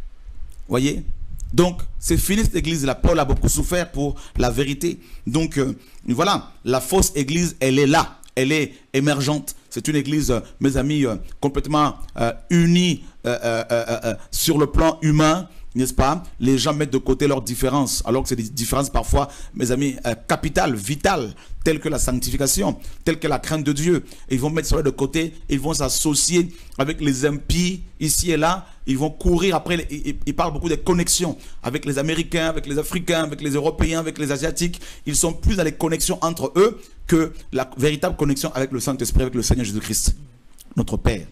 Voyez? Donc, c'est fini cette église-là. Paul a beaucoup souffert pour la vérité. Donc, euh, voilà, la fausse église, elle est là. Elle est émergente. C'est une église, euh, mes amis, euh, complètement euh, unie euh, euh, euh, euh, sur le plan humain, n'est-ce pas? Les gens mettent de côté leurs différences, alors que c'est des différences parfois, mes amis, euh, capitales, vitales, telles que la sanctification, telles que la crainte de Dieu. Et ils vont mettre cela de côté, ils vont s'associer avec les impies ici et là, ils vont courir après, les, ils, ils parlent beaucoup des connexions avec les Américains, avec les Africains, avec les Européens, avec les Asiatiques. Ils sont plus dans les connexions entre eux que la véritable connexion avec le Saint-Esprit, avec le Seigneur Jésus-Christ, notre Père.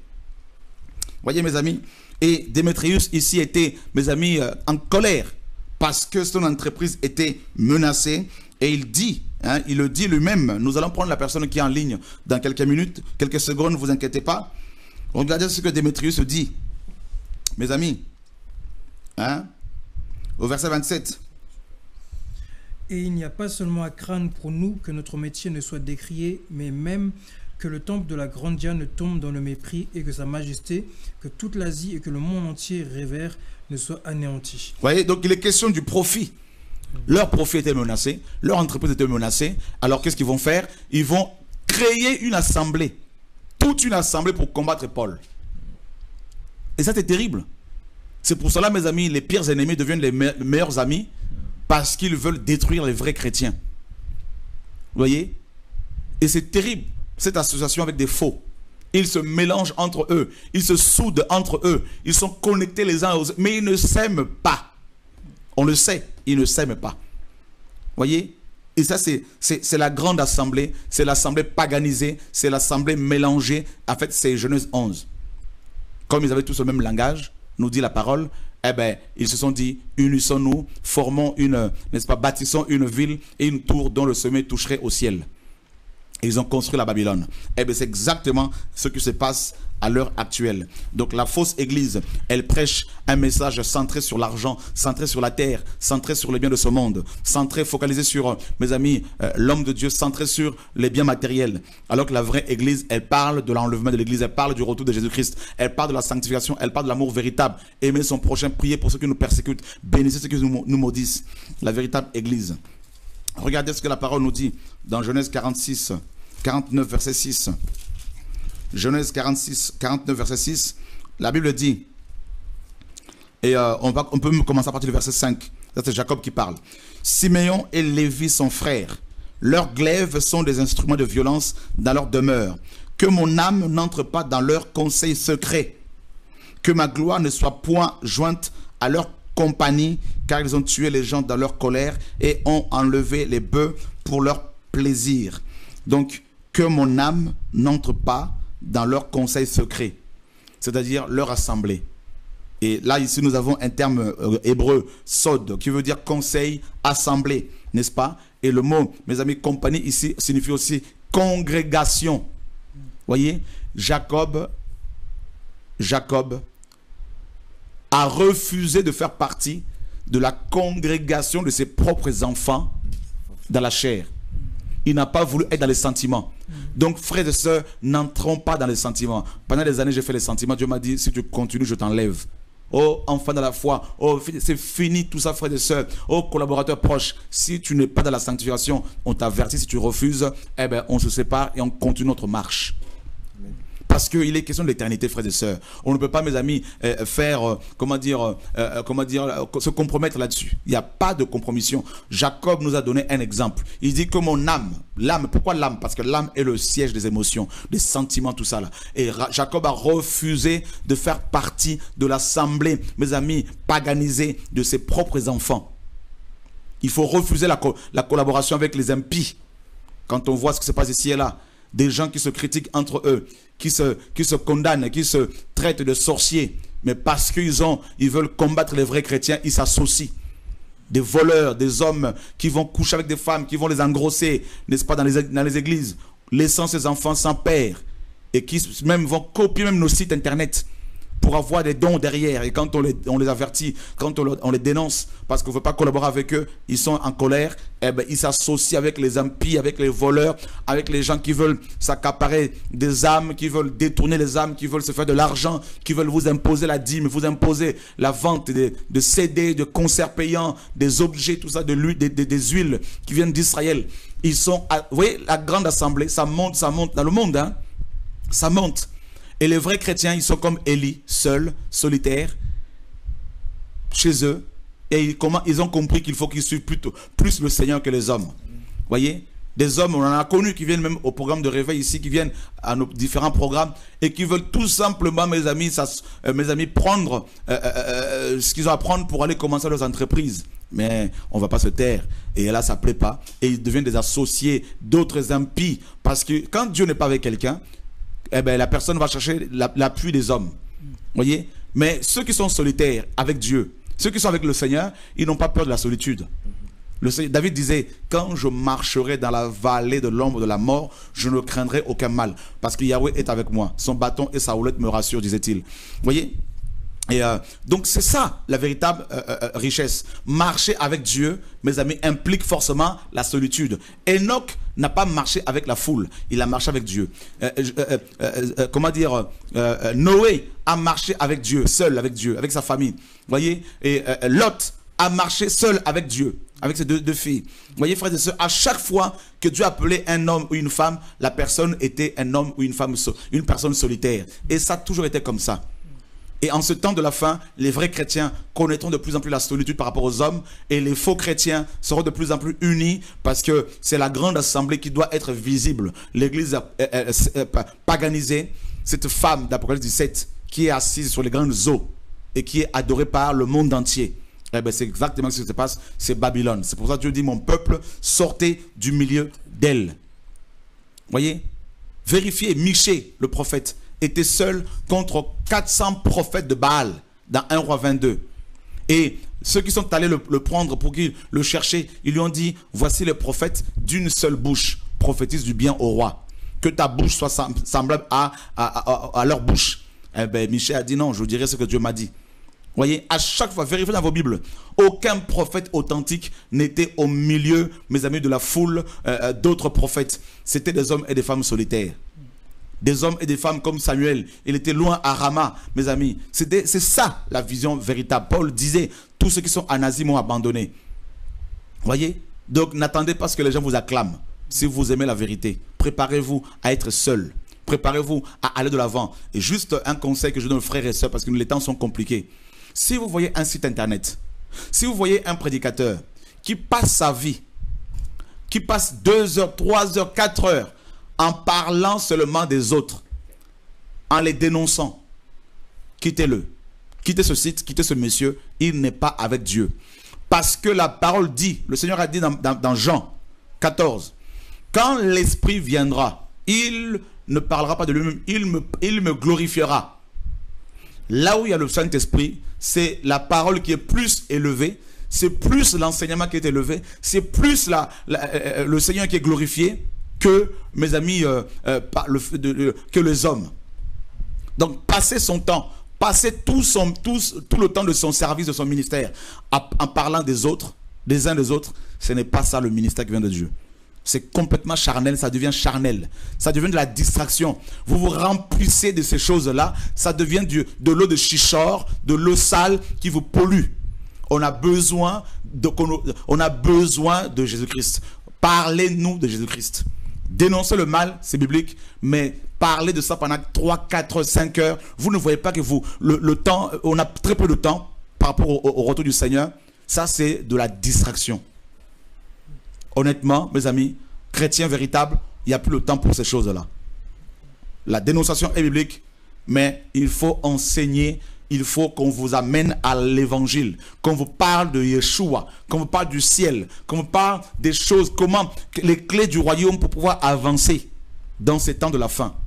Voyez mes amis, et Démétrius ici était, mes amis, euh, en colère parce que son entreprise était menacée. Et il dit, hein, il le dit lui-même, nous allons prendre la personne qui est en ligne dans quelques minutes, quelques secondes, ne vous inquiétez pas. Regardez ce que Démétrius dit, mes amis, hein, au verset vingt-sept. Et il n'y a pas seulement à craindre pour nous que notre métier ne soit décrié, mais même que le temple de la grande Diane tombe dans le mépris et que sa majesté, que toute l'Asie et que le monde entier révère ne soient anéantis. Vous voyez, donc il est question du profit. Leur profit était menacé, leur entreprise était menacée. Alors qu'est-ce qu'ils vont faire? Ils vont créer une assemblée, toute une assemblée pour combattre Paul. Et ça c'est terrible. C'est pour cela, mes amis, les pires ennemis deviennent les me meilleurs amis parce qu'ils veulent détruire les vrais chrétiens. Vous voyez? Et c'est terrible, cette association avec des faux. Ils se mélangent entre eux, ils se soudent entre eux, ils sont connectés les uns aux autres, mais ils ne s'aiment pas. On le sait, ils ne s'aiment pas. Voyez? Et ça, c'est la grande assemblée, c'est l'assemblée paganisée, c'est l'assemblée mélangée. En fait, c'est Genèse onze. Comme ils avaient tous le même langage, nous dit la parole, eh bien, ils se sont dit, unissons-nous, formons une, n'est-ce pas, bâtissons une ville et une tour dont le sommet toucherait au ciel. Et ils ont construit la Babylone. Eh bien, c'est exactement ce qui se passe à l'heure actuelle. Donc, la fausse église, elle prêche un message centré sur l'argent, centré sur la terre, centré sur les biens de ce monde, centré, focalisé sur, mes amis, euh, l'homme de Dieu, centré sur les biens matériels. Alors que la vraie église, elle parle de l'enlèvement de l'église, elle parle du retour de Jésus-Christ, elle parle de la sanctification, elle parle de l'amour véritable. Aimer son prochain, prier pour ceux qui nous persécutent, bénissez ceux qui nous, nous maudissent. La véritable église. Regardez ce que la parole nous dit dans Genèse quarante-six, quarante-neuf, verset six. Genèse quarante-six, quarante-neuf, verset six. La Bible dit, et euh, on, va, on peut commencer à partir du verset cinq. C'est Jacob qui parle. Siméon et Lévi sont frères. Leurs glaives sont des instruments de violence dans leur demeure. Que mon âme n'entre pas dans leur conseil secret. Que ma gloire ne soit point jointe à leur compagnie, car ils ont tué les gens dans leur colère et ont enlevé les bœufs pour leur plaisir. Donc, que mon âme n'entre pas dans leur conseil secret, c'est-à-dire leur assemblée. Et là, ici, nous avons un terme euh, hébreu, sod, qui veut dire conseil, assemblée, n'est-ce pas? Et le mot, mes amis, compagnie ici signifie aussi congrégation. Voyez, Jacob, Jacob a refusé de faire partie de la congrégation de ses propres enfants dans la chair. Il n'a pas voulu être dans les sentiments. Donc, frères et sœurs, n'entrons pas dans les sentiments. Pendant des années, j'ai fait les sentiments. Dieu m'a dit, si tu continues, je t'enlève. Oh, enfant de la foi, oh, c'est fini tout ça, frères et sœurs. Oh, collaborateurs proches, si tu n'es pas dans la sanctification, on t'avertit. Si tu refuses, eh ben, on se sépare et on continue notre marche. Parce qu'il est question de l'éternité, frères et sœurs. On ne peut pas, mes amis, euh, faire, euh, comment dire, euh, comment dire, euh, se compromettre là-dessus. Il n'y a pas de compromission. Jacob nous a donné un exemple. Il dit que mon âme, l'âme, pourquoi l'âme? Parce que l'âme est le siège des émotions, des sentiments, tout ça là. Et Jacob a refusé de faire partie de l'assemblée, mes amis, paganisée de ses propres enfants. Il faut refuser la, co la collaboration avec les impies. Quand on voit ce qui se passe ici et là, des gens qui se critiquent entre eux, qui se, qui se condamnent, qui se traitent de sorciers, mais parce qu'ils ont, ils veulent combattre les vrais chrétiens, ils s'associent. Des voleurs, des hommes qui vont coucher avec des femmes, qui vont les engrosser, n'est-ce pas, dans les, dans les églises, laissant ces enfants sans père, et qui même vont copier même nos sites internet pour avoir des dons derrière. Et quand on les, on les avertit, quand on, on les dénonce, parce qu'on ne veut pas collaborer avec eux, ils sont en colère, eh ben, ils s'associent avec les impies, avec les voleurs, avec les gens qui veulent s'accaparer des âmes, qui veulent détourner les âmes, qui veulent se faire de l'argent, qui veulent vous imposer la dîme, vous imposer la vente de, de C D, de concerts payants, des objets, tout ça, de l'huile, des, des, des huiles qui viennent d'Israël. Ils sont, à, vous voyez, la grande assemblée, ça monte, ça monte dans le monde, hein, ça monte. Et les vrais chrétiens, ils sont comme Élie, seuls, solitaires, chez eux. Et ils, comment, ils ont compris qu'il faut qu'ils suivent plutôt, plus le Seigneur que les hommes. Vous voyez? Des hommes, on en a connu qui viennent même au programme de réveil ici, qui viennent à nos différents programmes et qui veulent tout simplement, mes amis, ça, euh, mes amis, prendre euh, euh, ce qu'ils ont à prendre pour aller commencer leurs entreprises. Mais on ne va pas se taire. Et là, ça ne plaît pas. Et ils deviennent des associés d'autres impies. Parce que quand Dieu n'est pas avec quelqu'un, eh ben, la personne va chercher l'appui des hommes. Voyez? Mais ceux qui sont solitaires avec Dieu, ceux qui sont avec le Seigneur, ils n'ont pas peur de la solitude. Le Seigneur, David disait, quand je marcherai dans la vallée de l'ombre de la mort, je ne craindrai aucun mal. Parce que Yahweh est avec moi. Son bâton et sa houlette me rassurent, disait-il. Voyez? Et euh, donc c'est ça la véritable euh, euh, richesse. Marcher avec Dieu, mes amis, implique forcément la solitude. Enoch n'a pas marché avec la foule, il a marché avec Dieu. Euh, euh, euh, euh, comment dire, euh, euh, Noé a marché avec Dieu, seul avec Dieu, avec sa famille. Voyez, et euh, Lot a marché seul avec Dieu, avec ses deux, deux filles. Voyez, frères et sœurs, à chaque fois que Dieu appelait un homme ou une femme, la personne était un homme ou une femme, une personne solitaire. Et ça a toujours été comme ça. Et en ce temps de la fin, les vrais chrétiens connaîtront de plus en plus la solitude par rapport aux hommes et les faux chrétiens seront de plus en plus unis parce que c'est la grande assemblée qui doit être visible. L'église paganisée, cette femme d'Apocalypse dix-sept qui est assise sur les grandes eaux et qui est adorée par le monde entier. Eh bien, c'est exactement ce qui se passe, c'est Babylone. C'est pour ça que Dieu dit, mon peuple, sortez du milieu d'elle. Voyez? Vérifiez, Michée, le prophète, était seul contre quatre cents prophètes de Baal dans un roi vingt-deux. Et ceux qui sont allés le, le prendre pour qu'ils le cherchaient, ils lui ont dit, voici les prophètes d'une seule bouche, prophétise du bien au roi. Que ta bouche soit semblable à, à, à, à leur bouche. Eh bien, Michée a dit non, je vous dirai ce que Dieu m'a dit. Voyez, à chaque fois, vérifiez dans vos Bibles, aucun prophète authentique n'était au milieu, mes amis, de la foule euh, d'autres prophètes. C'était des hommes et des femmes solitaires. Des hommes et des femmes comme Samuel. Il était loin à Rama, mes amis. C'est ça la vision véritable. Paul disait, tous ceux qui sont en Asie m'ont abandonné. Voyez? Donc n'attendez pas ce que les gens vous acclament. Si vous aimez la vérité, préparez-vous à être seul. Préparez-vous à aller de l'avant. Et juste un conseil que je donne aux frères et sœurs, parce que les temps sont compliqués. Si vous voyez un site internet, si vous voyez un prédicateur qui passe sa vie, qui passe deux heures, trois heures, quatre heures en parlant seulement des autres, en les dénonçant, quittez-le. Quittez ce site, quittez ce monsieur, il n'est pas avec Dieu. Parce que la parole dit, le Seigneur a dit dans, dans, dans Jean quatorze, quand l'Esprit viendra, il ne parlera pas de lui-même, il me, il me glorifiera. Là où il y a le Saint-Esprit, c'est la parole qui est plus élevée, c'est plus l'enseignement qui est élevé, c'est plus la, la, euh, le Seigneur qui est glorifié que, mes amis, euh, euh, le, de, de, que les hommes. Donc, passer son temps, passer tout, son, tout, tout le temps de son service, de son ministère, à, en parlant des autres, des uns des autres, ce n'est pas ça le ministère qui vient de Dieu. C'est complètement charnel, ça devient charnel. Ça devient de la distraction. Vous vous remplissez de ces choses-là, ça devient du, de l'eau de chichor, de l'eau sale qui vous pollue. On a besoin de, on a besoin de Jésus-Christ. Parlez-nous de Jésus-Christ. Dénoncer le mal, c'est biblique, mais parler de ça pendant trois, quatre, cinq heures, vous ne voyez pas que vous, le, le temps, on a très peu de temps par rapport au, au retour du Seigneur. Ça, c'est de la distraction. Honnêtement, mes amis, chrétiens véritables, il n'y a plus le temps pour ces choses-là. La dénonciation est biblique, mais il faut enseigner, il faut qu'on vous amène à l'évangile, qu'on vous parle de Yeshua, qu'on vous parle du ciel, qu'on vous parle des choses, comment, les clés du royaume pour pouvoir avancer dans ces temps de la fin.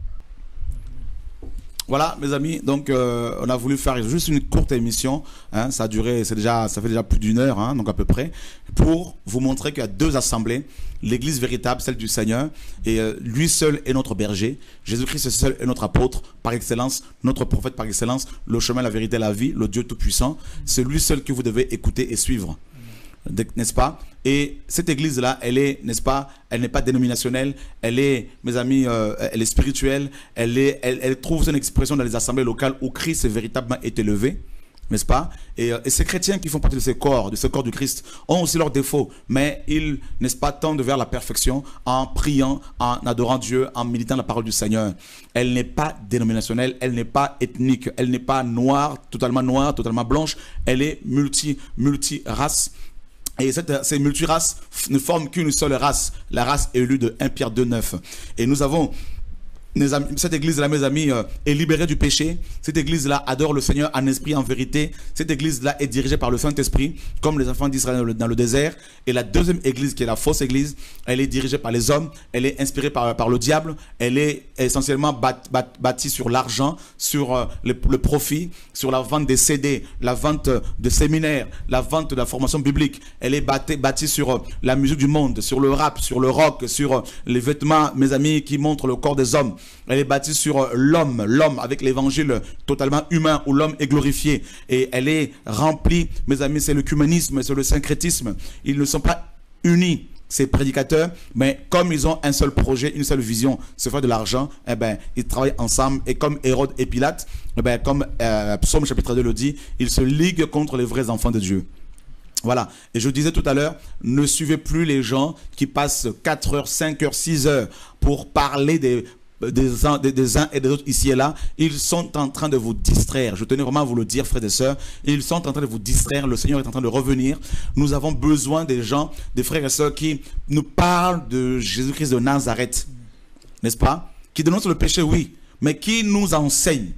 Voilà, mes amis, donc euh, on a voulu faire juste une courte émission, hein, ça a duré, c'est déjà, ça fait déjà plus d'une heure, hein, donc à peu près, pour vous montrer qu'il y a deux assemblées, l'église véritable, celle du Seigneur, et euh, lui seul est notre berger, Jésus-Christ seul est notre apôtre par excellence, notre prophète par excellence, le chemin, la vérité, la vie, le Dieu tout-puissant, c'est lui seul que vous devez écouter et suivre. N'est-ce pas? Et cette église-là, elle est, n'est-ce pas, elle n'est pas dénominationnelle, elle est, mes amis, euh, elle est spirituelle, elle, est, elle, elle trouve son expression dans les assemblées locales où Christ est véritablement est élevé, n'est-ce pas? Et, euh, et ces chrétiens qui font partie de ce corps, de ce corps du Christ, ont aussi leurs défauts, mais ils, n'est-ce pas, tendent vers la perfection en priant, en adorant Dieu, en méditant la parole du Seigneur. Elle n'est pas dénominationnelle, elle n'est pas ethnique, elle n'est pas noire, totalement noire, totalement blanche, elle est multi, multi-race. Et cette, ces multiraces ne forment qu'une seule race, la race élue de un Pierre deux neuf. Et nous avons, mes amis, cette église-là, mes amis, euh, est libérée du péché. Cette église-là adore le Seigneur en esprit, en vérité. Cette église-là est dirigée par le Saint-Esprit, comme les enfants d'Israël dans, dans le désert. Et la deuxième église, qui est la fausse église, elle est dirigée par les hommes, elle est inspirée par, par le diable, elle est essentiellement bat, bat, bâtie sur l'argent, sur euh, le, le profit, sur la vente des C D, la vente de séminaires, la vente de la formation biblique. Elle est bâtie, bâtie sur euh, la musique du monde, sur le rap, sur le rock, sur euh, les vêtements, mes amis, qui montrent le corps des hommes. Elle est bâtie sur l'homme, l'homme avec l'évangile totalement humain où l'homme est glorifié. Et elle est remplie, mes amis, c'est l'œcuménisme, c'est le syncrétisme. Ils ne sont pas unis, ces prédicateurs, mais comme ils ont un seul projet, une seule vision, se faire de l'argent, eh ben, ils travaillent ensemble. Et comme Hérode et Pilate, eh ben, comme euh, Psaume chapitre deux le dit, ils se liguent contre les vrais enfants de Dieu. Voilà, et je disais tout à l'heure, ne suivez plus les gens qui passent quatre heures, cinq heures, six heures pour parler des... Des uns, des, des uns et des autres ici et là. Ils sont en train de vous distraire. Je tenais vraiment à vous le dire, frères et sœurs. Ils sont en train de vous distraire. Le Seigneur est en train de revenir. Nous avons besoin des gens, des frères et sœurs qui nous parlent de Jésus-Christ de Nazareth. N'est-ce pas? Qui dénoncent le péché, oui, mais qui nous enseignent.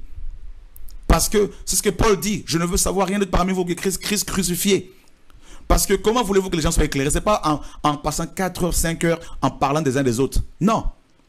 Parce que c'est ce que Paul dit. Je ne veux savoir rien d'autre parmi vous que Christ, Christ crucifié. Parce que comment voulez-vous que les gens soient éclairés? Ce n'est pas en, en passant quatre heures, cinq heures en parlant des uns des autres. Non.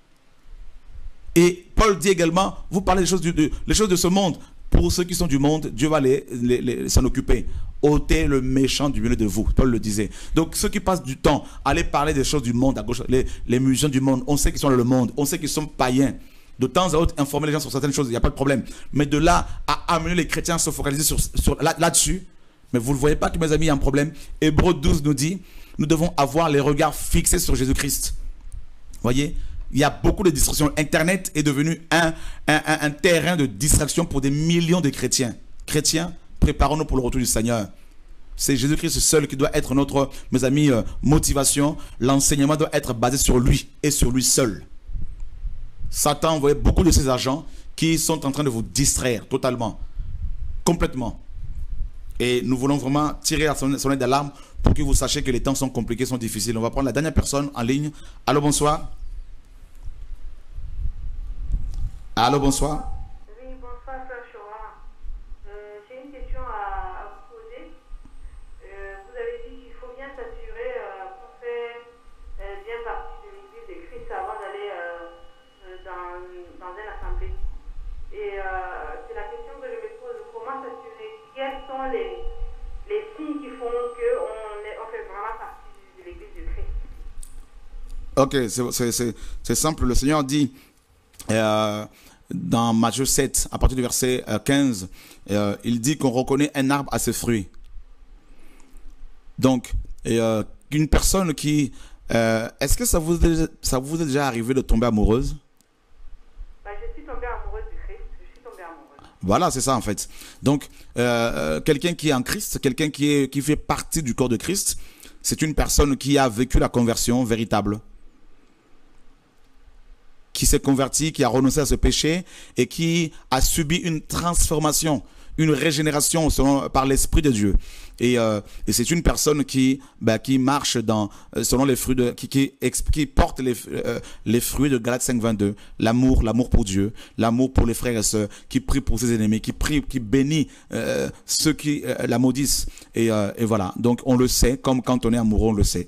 Et Paul dit également, vous parlez des choses, du, de, les choses de ce monde. Pour ceux qui sont du monde, Dieu va les, les, les, s'en occuper. Ôtez le méchant du milieu de vous. Paul le disait. Donc ceux qui passent du temps à aller parler des choses du monde, à gauche, les, les musiciens du monde, on sait qu'ils sont dans le monde, on sait qu'ils sont païens. De temps à autre, informer les gens sur certaines choses, il n'y a pas de problème. Mais de là à amener les chrétiens à se focaliser sur, sur, là, là-dessus, mais vous ne voyez pas que, mes amis, il y a un problème. Hébreux douze nous dit, nous devons avoir les regards fixés sur Jésus-Christ. Voyez? Il y a beaucoup de distractions. Internet est devenu un, un, un, un terrain de distraction pour des millions de chrétiens. Chrétiens, préparons-nous pour le retour du Seigneur. C'est Jésus-Christ seul qui doit être notre, mes amis, euh, motivation. L'enseignement doit être basé sur lui et sur lui seul. Satan a envoyé beaucoup de ses agents qui sont en train de vous distraire totalement, complètement. Et nous voulons vraiment tirer la sonnette d'alarme pour que vous sachiez que les temps sont compliqués, sont difficiles. On va prendre la dernière personne en ligne. Allô, bonsoir. Allô, bonsoir. Oui, bonsoir, Frère Chora. Euh, J'ai une question à, à vous poser. Euh, vous avez dit qu'il faut bien s'assurer euh, qu'on fait euh, bien partie de l'Église de Christ avant d'aller euh, euh, dans, dans une assemblée. Et euh, c'est la question que je me pose. Comment s'assurer? Quels sont les, les signes qui font qu'on on fait vraiment partie de l'Église de Christ? Ok, c'est simple. Le Seigneur dit euh, dans Matthieu sept, à partir du verset euh, quinze, euh, il dit qu'on reconnaît un arbre à ses fruits. Donc, et, euh, une personne qui... Euh, Est-ce que ça vous, est, ça vous est déjà arrivé de tomber amoureuse? Bah, je suis tombée amoureuse du Christ. Je suis tombée amoureuse. Voilà, c'est ça en fait. Donc, euh, quelqu'un qui est en Christ, quelqu'un qui, est, qui fait partie du corps de Christ, c'est une personne qui a vécu la conversion véritable, qui s'est converti, qui a renoncé à ce péché et qui a subi une transformation, une régénération selon, par l'Esprit de Dieu. Et, euh, et c'est une personne qui, bah, qui marche dans, selon les fruits de, qui, qui, qui porte les, euh, les fruits de Galates cinq, vingt-deux. L'amour, l'amour pour Dieu, l'amour pour les frères et sœurs, qui prie pour ses ennemis, qui prie, qui bénit euh, ceux qui euh, la maudissent. Et, euh, et voilà. Donc on le sait, comme quand on est amoureux, on le sait.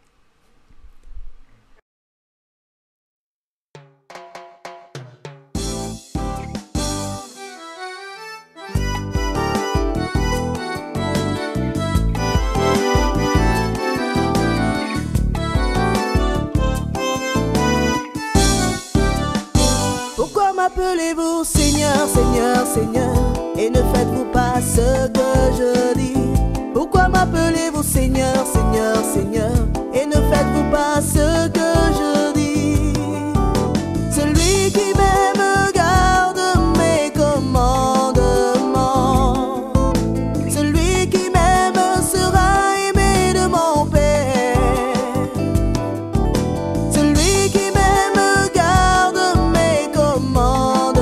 M'appelez-vous Seigneur, Seigneur, Seigneur, et ne faites-vous pas ce que je dis? Pourquoi m'appelez-vous Seigneur, Seigneur, Seigneur, et ne faites-vous pas ce que je dis? Celui qui m'aime garde mes commandements. Celui qui m'aime sera aimé de mon Père. Celui qui m'aime garde mes commandements.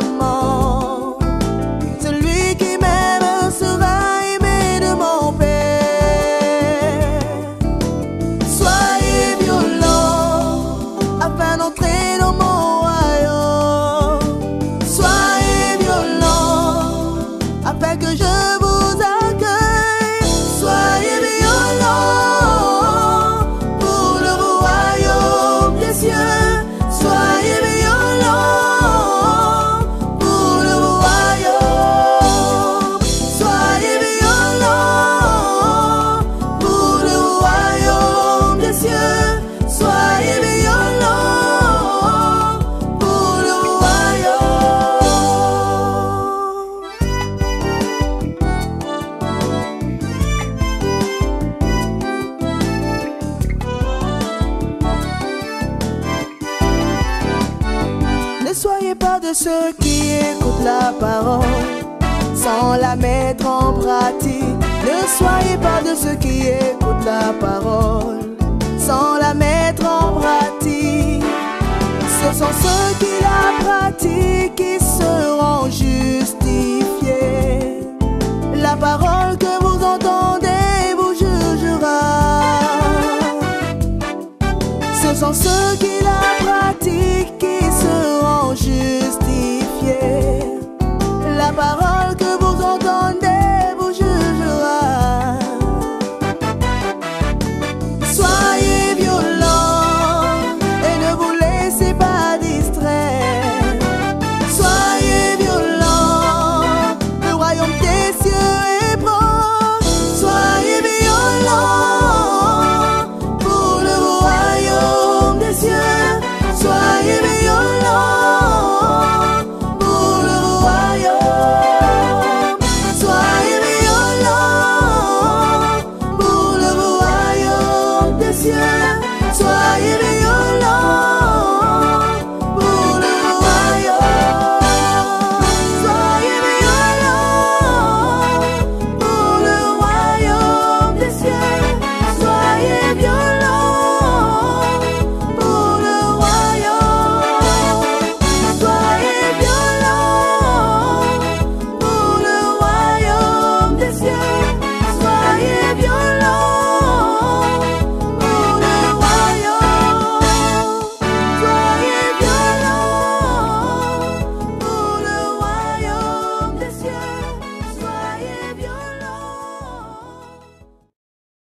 Ceux qui écoutent la parole sans la mettre en pratique. Ne soyez pas de ceux qui écoutent la parole sans la mettre en pratique. Ce sont ceux qui la pratiquent qui seront jugés.